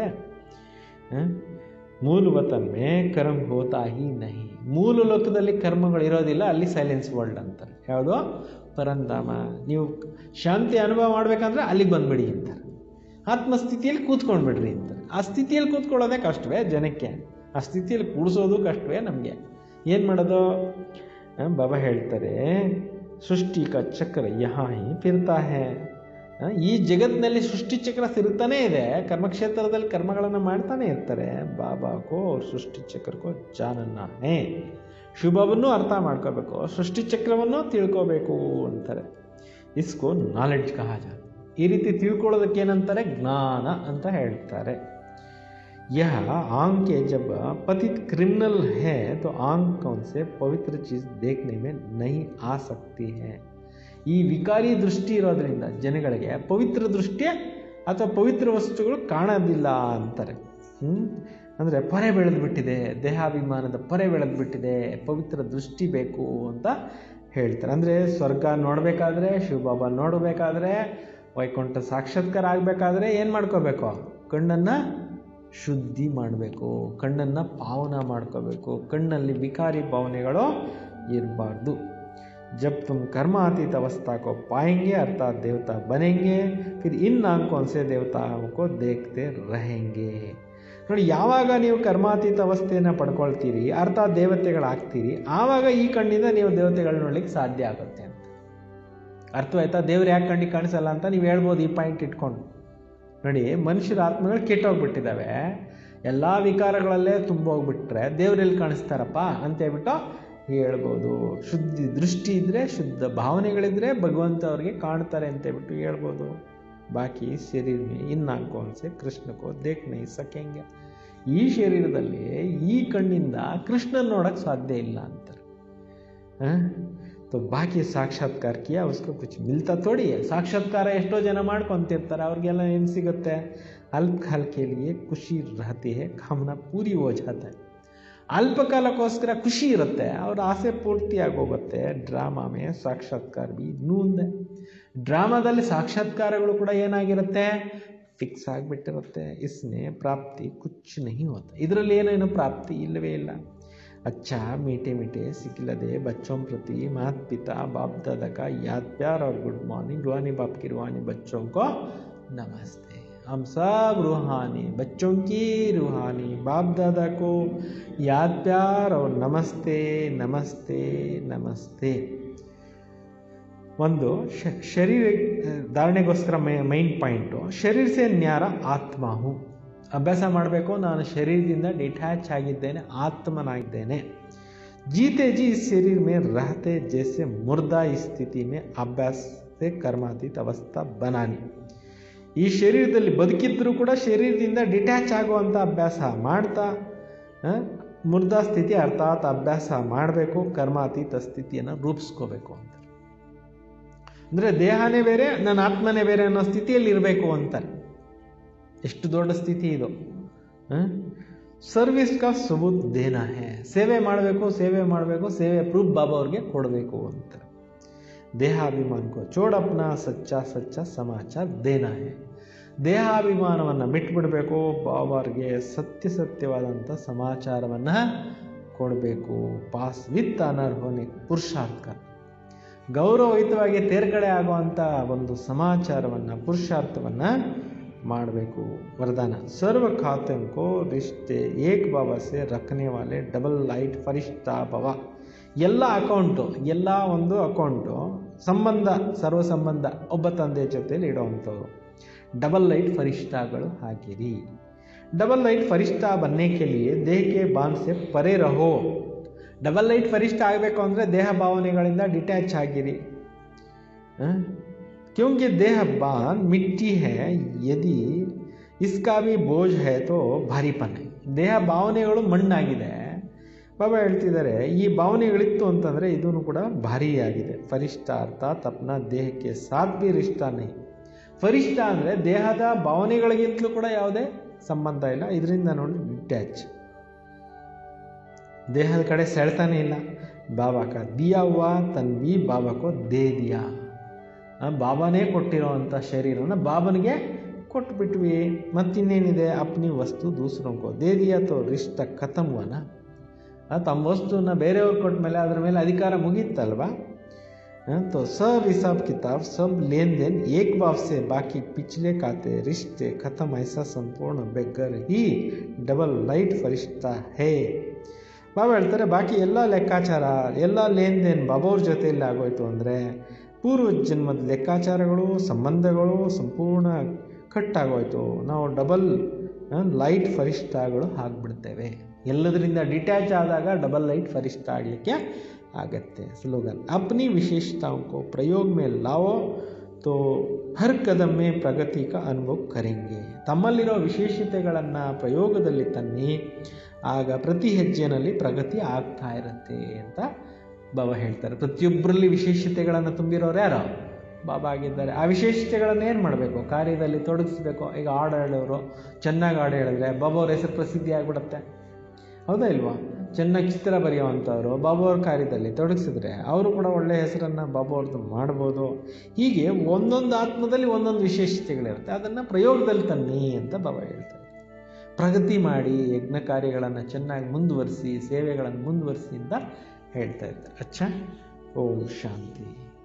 ಮೂಲ ವತನ್ ಮೇ ಕರ್ಮ ಹೋತಾ ಹಿ ನಹಿ. ಮೂಲ ಲೋಕದಲ್ಲಿ ಕರ್ಮಗಳು ಇರೋದಿಲ್ಲ, ಅಲ್ಲಿ ಸೈಲೆನ್ಸ್ ವರ್ಲ್ಡ್ ಅಂತಾರೆ. ಯಾವುದು, ಪರಂಧಾಮ. ನೀವು ಶಾಂತಿ ಅನುಭವ ಮಾಡಬೇಕಂದ್ರೆ ಅಲ್ಲಿಗೆ ಬಂದುಬಿಡಿ ಅಂತಾರೆ. ಆತ್ಮಸ್ಥಿತಿಯಲ್ಲಿ ಕೂತ್ಕೊಂಡ್ಬಿಡ್ರಿ ಅಂತಾರೆ. ಆ ಸ್ಥಿತಿಯಲ್ಲಿ ಕೂತ್ಕೊಳ್ಳೋದೇ ಕಷ್ಟವೇ ಜನಕ್ಕೆ, ಆ ಸ್ಥಿತಿಯಲ್ಲಿ ಕೂಡಿಸೋದು ಕಷ್ಟವೇ ನಮಗೆ. ಏನು ಮಾಡೋದು, ಬಾಬಾ ಹೇಳ್ತಾರೆ, ಸೃಷ್ಟಿ ಕ ಚಕ್ರ ಯಹಾ ಹಿ ಫಿರ್ತಾ ಹೇ. ಈ ಜಗತ್ತಿನಲ್ಲಿ ಸೃಷ್ಟಿ ಚಕ್ರ ತಿರುಗ್ತಾನೇ ಇದೆ, ಕರ್ಮಕ್ಷೇತ್ರದಲ್ಲಿ ಕರ್ಮಗಳನ್ನು ಮಾಡ್ತಾನೆ ಇರ್ತಾರೆ. ಬಾಬಾಕೋ ಸೃಷ್ಟಿ ಚಕ್ರಕ್ಕೋ ಜಾನನ್ನ ಹೇ. ಶಿವಬಾಬನ್ನು ಅರ್ಥ ಮಾಡ್ಕೋಬೇಕು, ಸೃಷ್ಟಿ ಚಕ್ರವನ್ನು ತಿಳ್ಕೋಬೇಕು ಅಂತಾರೆ. ಇಸ್ಕೋ ನಾಲೆಡ್ಜ್ ಕಹಾ ಜಾತ. ಈ ರೀತಿ ತಿಳ್ಕೊಳ್ಳೋದಕ್ಕೆ ಏನಂತಾರೆ, ಜ್ಞಾನ ಅಂತ ಹೇಳ್ತಾರೆ. यह आंख के जब पतित क्रिमिनल है तो आंख कौन से पवित्र चीज देखने में नहीं आ सकती है. ಈ ವಿಕಾರಿ ದೃಷ್ಟಿ ಇರೋದ್ರಿಂದ ಜನಗಳಿಗೆ ಪವಿತ್ರ ದೃಷ್ಟಿ ಅಥವಾ ಪವಿತ್ರ ವಸ್ತುಗಳು ಕಾಣೋದಿಲ್ಲ ಅಂತಾರೆ. ಹ್ಮ್ ಅಂದರೆ ಪೊರೆ ಬೆಳೆದು ಬಿಟ್ಟಿದೆ, ದೇಹಾಭಿಮಾನದ ಪೊರೆ ಬೆಳೆದು ಬಿಟ್ಟಿದೆ, ಪವಿತ್ರ ದೃಷ್ಟಿ ಬೇಕು ಅಂತ ಹೇಳ್ತಾರೆ. ಅಂದರೆ ಸ್ವರ್ಗ ನೋಡಬೇಕಾದ್ರೆ, ಶಿವಬಾಬಾ ನೋಡಬೇಕಾದ್ರೆ, ವೈಕುಂಠ ಸಾಕ್ಷಾತ್ಕಾರ ಆಗಬೇಕಾದ್ರೆ ಏನು ಮಾಡ್ಕೋಬೇಕು, ಕಣ್ಣನ್ನು ಶುದ್ಧಿ ಮಾಡಬೇಕು, ಕಣ್ಣನ್ನು ಪಾವನ ಮಾಡ್ಕೋಬೇಕು, ಕಣ್ಣಲ್ಲಿ ವಿಕಾರಿ ಭಾವನೆಗಳು ಇರಬಾರ್ದು. ಜಬ್ ತುಮ್ कर्मातीत अवस्था को पाएंगे अर्थात देवता बनेंगे फिर इन आंखों से देवताओं को देखते रहेंगे. ನೋಡಿ, ಯಾವಾಗ ನೀವು ಕರ್ಮಾತೀತ ಅವಸ್ಥೆಯನ್ನು ಪಡ್ಕೊಳ್ತೀರಿ ಅರ್ಥಾತ್ ದೇವತೆಗಳಾಗ್ತೀರಿ, ಆವಾಗ ಈ ಕಣ್ಣಿಂದ ನೀವು ದೇವತೆಗಳು ನೋಡ್ಲಿಕ್ಕೆ ಸಾಧ್ಯ ಆಗುತ್ತೆ ಅಂತ ಅರ್ಥವಾಯ್ತಾ. ದೇವ್ರು ಯಾಕೆ ಕಣ್ಣಿಗೆ ಕಾಣಿಸಲ್ಲ ಅಂತ ನೀವು ಹೇಳ್ಬೋದು ಈ ಪಾಯಿಂಟ್ ಇಟ್ಕೊಂಡು. ನೋಡಿ, ಮನುಷ್ಯರ ಆತ್ಮಗಳು ಕೆಟ್ಟೋಗ್ಬಿಟ್ಟಿದ್ದಾವೆ, ಎಲ್ಲ ವಿಕಾರಗಳಲ್ಲೇ ತುಂಬೋಗ್ಬಿಟ್ರೆ ದೇವರೆಲ್ಲಿ ಕಾಣಿಸ್ತಾರಪ್ಪ ಅಂತ ಹೇಳ್ಬಿಟ್ಟು ಹೇಳ್ಬೋದು. ಶುದ್ಧಿ ದೃಷ್ಟಿ ಇದ್ದರೆ, ಶುದ್ಧ ಭಾವನೆಗಳಿದ್ರೆ ಭಗವಂತ ಅವ್ರಿಗೆ ಕಾಣ್ತಾರೆ ಅಂತ ಹೇಳ್ಬಿಟ್ಟು ಹೇಳ್ಬೋದು. ಬಾಕಿ ಶರೀರ ಮೇ ಇನ್ನಾಕೋ ಅನ್ಸೆ ಕೃಷ್ಣಕ್ಕೋ ದೇಖ್ ನೈ ಸಕೆಂಗೆ. ಈ ಶರೀರದಲ್ಲಿ ಈ ಕಣ್ಣಿಂದ ಕೃಷ್ಣನ್ ನೋಡಕ್ಕೆ ಸಾಧ್ಯ ಇಲ್ಲ ಅಂತಾರೆ. तो बाकी साक्षात्कार किया उसको कुछ मिलता थोड़ी है. साक्षात्कार ಎಷ್ಟೋ ಜನ ಮಾಡ್ಕೊಂತಿರ್ತಾರೆ, ಅವ್ರಿಗೆಲ್ಲ ಏನು ಸಿಗುತ್ತೆ, अल्प काल के लिए खुशी रहती है, कामना पूरी हो जाता है. ಅಲ್ಪ ಕಾಲಕ್ಕೋಸ್ಕರ ಖುಷಿ ಇರುತ್ತೆ, ಅವ್ರ ಆಸೆ ಪೂರ್ತಿಯಾಗಿ ಹೋಗುತ್ತೆ. ಡ್ರಾಮಾ ಮೇ ಸಾಕ್ಷಾತ್ಕಾರ ಬಿ ನೂಂದೆ. ಡ್ರಾಮಾದಲ್ಲಿ ಸಾಕ್ಷಾತ್ಕಾರಗಳು ಕೂಡ ಏನಾಗಿರುತ್ತೆ, ಫಿಕ್ಸ್ ಆಗಿಬಿಟ್ಟಿರುತ್ತೆ. ಇಸ್ನೇ ಪ್ರಾಪ್ತಿ ಕುಚ್ ನಹಿ ಹೋತ. ಇದರಲ್ಲಿ ಏನೇನು ಪ್ರಾಪ್ತಿ ಇಲ್ಲವೇ ಇಲ್ಲ. अच्छा मीठे मीठे सिखिलदे बच्चों प्रति माता पिता बाप दादा का याद प्यार और गुड मॉर्निंग. रूहानी बाप की रूहानी बच्चों को नमस्ते. हम सब रूहानी बच्चों की रूहानी बाप दादा को याद प्यार और नमस्ते नमस्ते नमस्ते. ಒಂದು ಶರೀರ ಧಾರಣೆಗೋಸ್ಕರ ಮೈನ್ ಪಾಯಿಂಟು, ಶರೀರ ಸೇ ನ್ಯಾರ ಆತ್ಮ ಹೂँ. ಅಭ್ಯಾಸ ಮಾಡಬೇಕು, ನಾನು ಶರೀರದಿಂದ ಡಿಟ್ಯಾಚ್ ಆಗಿದ್ದೇನೆ, ಆತ್ಮನಾಗಿದ್ದೇನೆ. जीते जी इस शरीर में रहते जैसे मुर्दा स्थिति में अभ्यास से कर्मातीत अवस्था बनानी. ಈ ಶರೀರದಲ್ಲಿ ಬದುಕಿದ್ರೂ ಕೂಡ ಶರೀರದಿಂದ ಡಿಟ್ಯಾಚ್ ಆಗುವಂಥ ಅಭ್ಯಾಸ ಮಾಡ್ತಾ ಮುರ್ದಾ ಸ್ಥಿತಿ ಅರ್ಥಾತ್ ಅಭ್ಯಾಸ ಮಾಡಬೇಕು, ಕರ್ಮಾತೀತ ಸ್ಥಿತಿಯನ್ನು ರೂಪಿಸ್ಕೋಬೇಕು ಅಂತ. ಅಂದರೆ ದೇಹನೇ ಬೇರೆ ನನ್ನ ಆತ್ಮನೇ ಬೇರೆ ಅನ್ನೋ ಸ್ಥಿತಿಯಲ್ಲಿ ಇರಬೇಕು ಅಂತಾರೆ. ಎಷ್ಟು ದೊಡ್ಡ ಸ್ಥಿತಿ ಇದು. ಸರ್ವಿಸ್ ಕಾ ಸಬೂತ್ ದೇನಾ ಹೇ. ಸೇವೆ ಮಾಡಬೇಕು, ಸೇವೆ ಮಾಡಬೇಕು, ಸೇವೆ ಪ್ರೂಫ್ ಬಾಬಾ ಅವ್ರಿಗೆ ಕೊಡಬೇಕು ಅಂತಾರೆ. ದೇಹಾಭಿಮಾನಕ್ಕೋ ಚೋಡಪ್ಪನ ಸಚ್ಚ ಸಚ್ಚ ಸಮಾಚಾರ ದೇನಾ ಹೇ. ದೇಹಾಭಿಮಾನವನ್ನು ಬಿಟ್ಬಿಡಬೇಕು, ಬಾಬಾವ್ರಿಗೆ ಸತ್ಯ ಸತ್ಯವಾದಂಥ ಸಮಾಚಾರವನ್ನು ಕೊಡಬೇಕು. ಪಾಸ್ ವಿತ್ ಅನರ್ ಹೋನೆ ಪುರುಷಾರ್ಥ, ಗೌರವಯುತವಾಗಿ ತೇರ್ಗಡೆ ಆಗುವಂಥ ಒಂದು ಸಮಾಚಾರವನ್ನು, ಪುರುಷಾರ್ಥವನ್ನು ಮಾಡಬೇಕು. ವರದಾನ ಸರ್ವ ಖಾತೆಂಕೋ ರಿಶ್ತೆ ಏಕ್ ಬಾಬಾ ಸೆ ರಖನೆ ವಾಲೆ ಡಬಲ್ ಲೈಟ್ ಫರಿಷ್ಠಾ ಭವ. ಎಲ್ಲ ಅಕೌಂಟು, ಎಲ್ಲ ಒಂದು ಅಕೌಂಟು ಸಂಬಂಧ, ಸರ್ವ ಸಂಬಂಧ ಒಬ್ಬ ತಂದೆ ಜೊತೆಯಲ್ಲಿ ಇಡುವಂಥದ್ದು. ಡಬಲ್ ಲೈಟ್ ಫರಿಷ್ಠಾಗಳು ಹಾಕಿರಿ. ಡಬಲ್ ಲೈಟ್ ಫರಿಷ್ಠಾ ಬನ್ನೆ ಕೆ ಲಿಯೆ ದೇಹಕ್ಕೆ ಬಾಂಧ್ ಸೆ ಪರೆ ರಹೋ. ಡಬಲ್ ಲೈಟ್ ಫರಿಷ್ಠ ಆಗಬೇಕು ಅಂದರೆ ದೇಹ ಭಾವನೆಗಳಿಂದ ಡಿಟ್ಯಾಚ್ ಆಗಿರಿ. क्योंकि देह बांध मिट्टी है, यदि इसका भी बोझ है तो भारीपन है. ದೇಹ ಭಾವನೆಗಳು ಮಣ್ಣಾಗಿದೆ. ಬಾಬಾ ಹೇಳ್ತಿದ್ದಾರೆ, ಈ ಭಾವನೆಗಳಿತ್ತು ಅಂತಂದರೆ ಇದೂ ಕೂಡ ಭಾರಿಯಾಗಿದೆ. ಫರಿಷ್ಠ ಅರ್ಥಾತ್ ಅಪ್ನ ದೇಹಕ್ಕೆ ಸಾಥ್ ಬಿ ರಿಷ್ಠಾ ನಹಿ. ಫರಿಷ್ಠ ಅಂದರೆ ದೇಹದ ಭಾವನೆಗಳಿಗಿಂತಲೂ ಕೂಡ ಯಾವುದೇ ಸಂಬಂಧ ಇಲ್ಲ, ಇದರಿಂದ ನೋಡಿ ಡಿಟ್ಯಾಚ್, ದೇಹದ ಕಡೆ ಸೆಳೆತಾನೆ ಇಲ್ಲ. ಬಾಬಾ ಕಾ ದಿಯಾ ಹುವಾ ತನ್ ಬಿ ಬಾಬಾ ಕೋ ದೇ ದಿಯಾ. ಬಾಬಾನೇ ಕೊಟ್ಟಿರೋವಂಥ ಶರೀರನ ಬಾಬನಿಗೆ ಕೊಟ್ಬಿಟ್ವಿ. ಮತ್ತಿನ್ನೇನಿದೆ, ಅಪ್ನಿ ವಸ್ತು ದೂಸರೋಂಕೋ ದೇ ದಿಯಾ ತೋ ರಿಶ್ತ ಖತಮ್ ಹುವಾನ. ತಮ್ಮ ವಸ್ತುನ ಬೇರೆಯವ್ರು ಕೊಟ್ಟ ಮೇಲೆ ಅದರ ಮೇಲೆ ಅಧಿಕಾರ ಮುಗೀತಲ್ವಾ. तो सब हिसाब किताब सब लेन देन एक बाप से बाकी पिछले खाते रिश्ते खत्म, ऐसा संपूर्ण बेगर ही डबल लाइट फरिश्ता है. ಬಾಬಾ ಹೇಳ್ತಾರೆ, ಬಾಕಿ ಎಲ್ಲ ಲೆಕ್ಕಾಚಾರ, ಎಲ್ಲ ಲೇನ್ ದೇನ್ ಬಾಬಾವ್ರ ಜೊತೆಯಲ್ಲಿ ಆಗೋಯ್ತು ಅಂದರೆ ಪೂರ್ವ ಜನ್ಮದ ಲೆಕ್ಕಾಚಾರಗಳು, ಸಂಬಂಧಗಳು ಸಂಪೂರ್ಣ ಕಟ್ಟಾಗೋಯ್ತು. ನಾವು ಡಬಲ್ ಲೈಟ್ ಫರಿಷ್ಠಗಳು ಆಗಿಬಿಡ್ತೇವೆ. ಎಲ್ಲದರಿಂದ ಡಿಟ್ಯಾಚ್ ಆದಾಗ ಡಬಲ್ ಲೈಟ್ ಫರಿಷ್ಠ ಆಗಲಿಕ್ಕೆ ಆಗತ್ತೆ. ಸ್ಲೋಗನ್ अपनी विशेषताओं को प्रयोग में लाओ तो हर कदम में प्रगति का अनुभव करेंगे. ತಮ್ಮಲ್ಲಿರೋ ವಿಶೇಷತೆಗಳನ್ನು ಪ್ರಯೋಗದಲ್ಲಿ ತನ್ನಿ, ಆಗ ಪ್ರತಿ ಹೆಜ್ಜೆಯಲ್ಲಿ ಪ್ರಗತಿ ಆಗ್ತಾ ಇರುತ್ತೆ ಅಂತ ಬಾಬಾ ಹೇಳ್ತಾರೆ. ಪ್ರತಿಯೊಬ್ಬರಲ್ಲಿ ವಿಶೇಷತೆಗಳನ್ನು ತುಂಬಿರೋರು ಯಾರೋ ಬಾಬಾ ಆಗಿದ್ದಾರೆ. ಆ ವಿಶೇಷತೆಗಳನ್ನು ಏನು ಮಾಡಬೇಕು? ಕಾರ್ಯದಲ್ಲಿ ತೊಡಗಿಸ್ಬೇಕು. ಈಗ ಹಾಡು ಹೇಳೋರು ಚೆನ್ನಾಗಿ ಹಾಡು ಹೇಳಿದ್ರೆ ಬಾಬಾ ಅವ್ರ ಹೆಸರು ಪ್ರಸಿದ್ಧಿ ಆಗಿಬಿಡುತ್ತೆ, ಹೌದಾ ಇಲ್ವಾ? ಚೆನ್ನಾಗಿ ಚಿತ್ರ ಬರೆಯುವಂಥವ್ರು ಬಾಬಾ ಅವ್ರ ಕಾರ್ಯದಲ್ಲಿ ತೊಡಗಿಸಿದ್ರೆ ಅವರು ಕೂಡ ಒಳ್ಳೆಯ ಹೆಸರನ್ನು ಬಾಬಾ ಅವ್ರದ್ದು ಮಾಡ್ಬೋದು. ಹೀಗೆ ಒಂದೊಂದು ಆತ್ಮದಲ್ಲಿ ಒಂದೊಂದು ವಿಶೇಷತೆಗಳಿರುತ್ತೆ, ಅದನ್ನು ಪ್ರಯೋಗದಲ್ಲಿ ತನ್ನಿ ಅಂತ ಬಾಬಾ ಹೇಳ್ತಾರೆ. ಪ್ರಗತಿ ಮಾಡಿ ಯಜ್ಞ ಕಾರ್ಯಗಳನ್ನು ಚೆನ್ನಾಗಿ ಮುಂದುವರಿಸಿ, ಸೇವೆಗಳನ್ನು ಮುಂದುವರಿಸಿ ಅಂತ ಹೇಳ್ತಾ ಇದ್ದಾರೆ. ಅಚ್ಚಾ, ಓಂ ಶಾಂತಿ.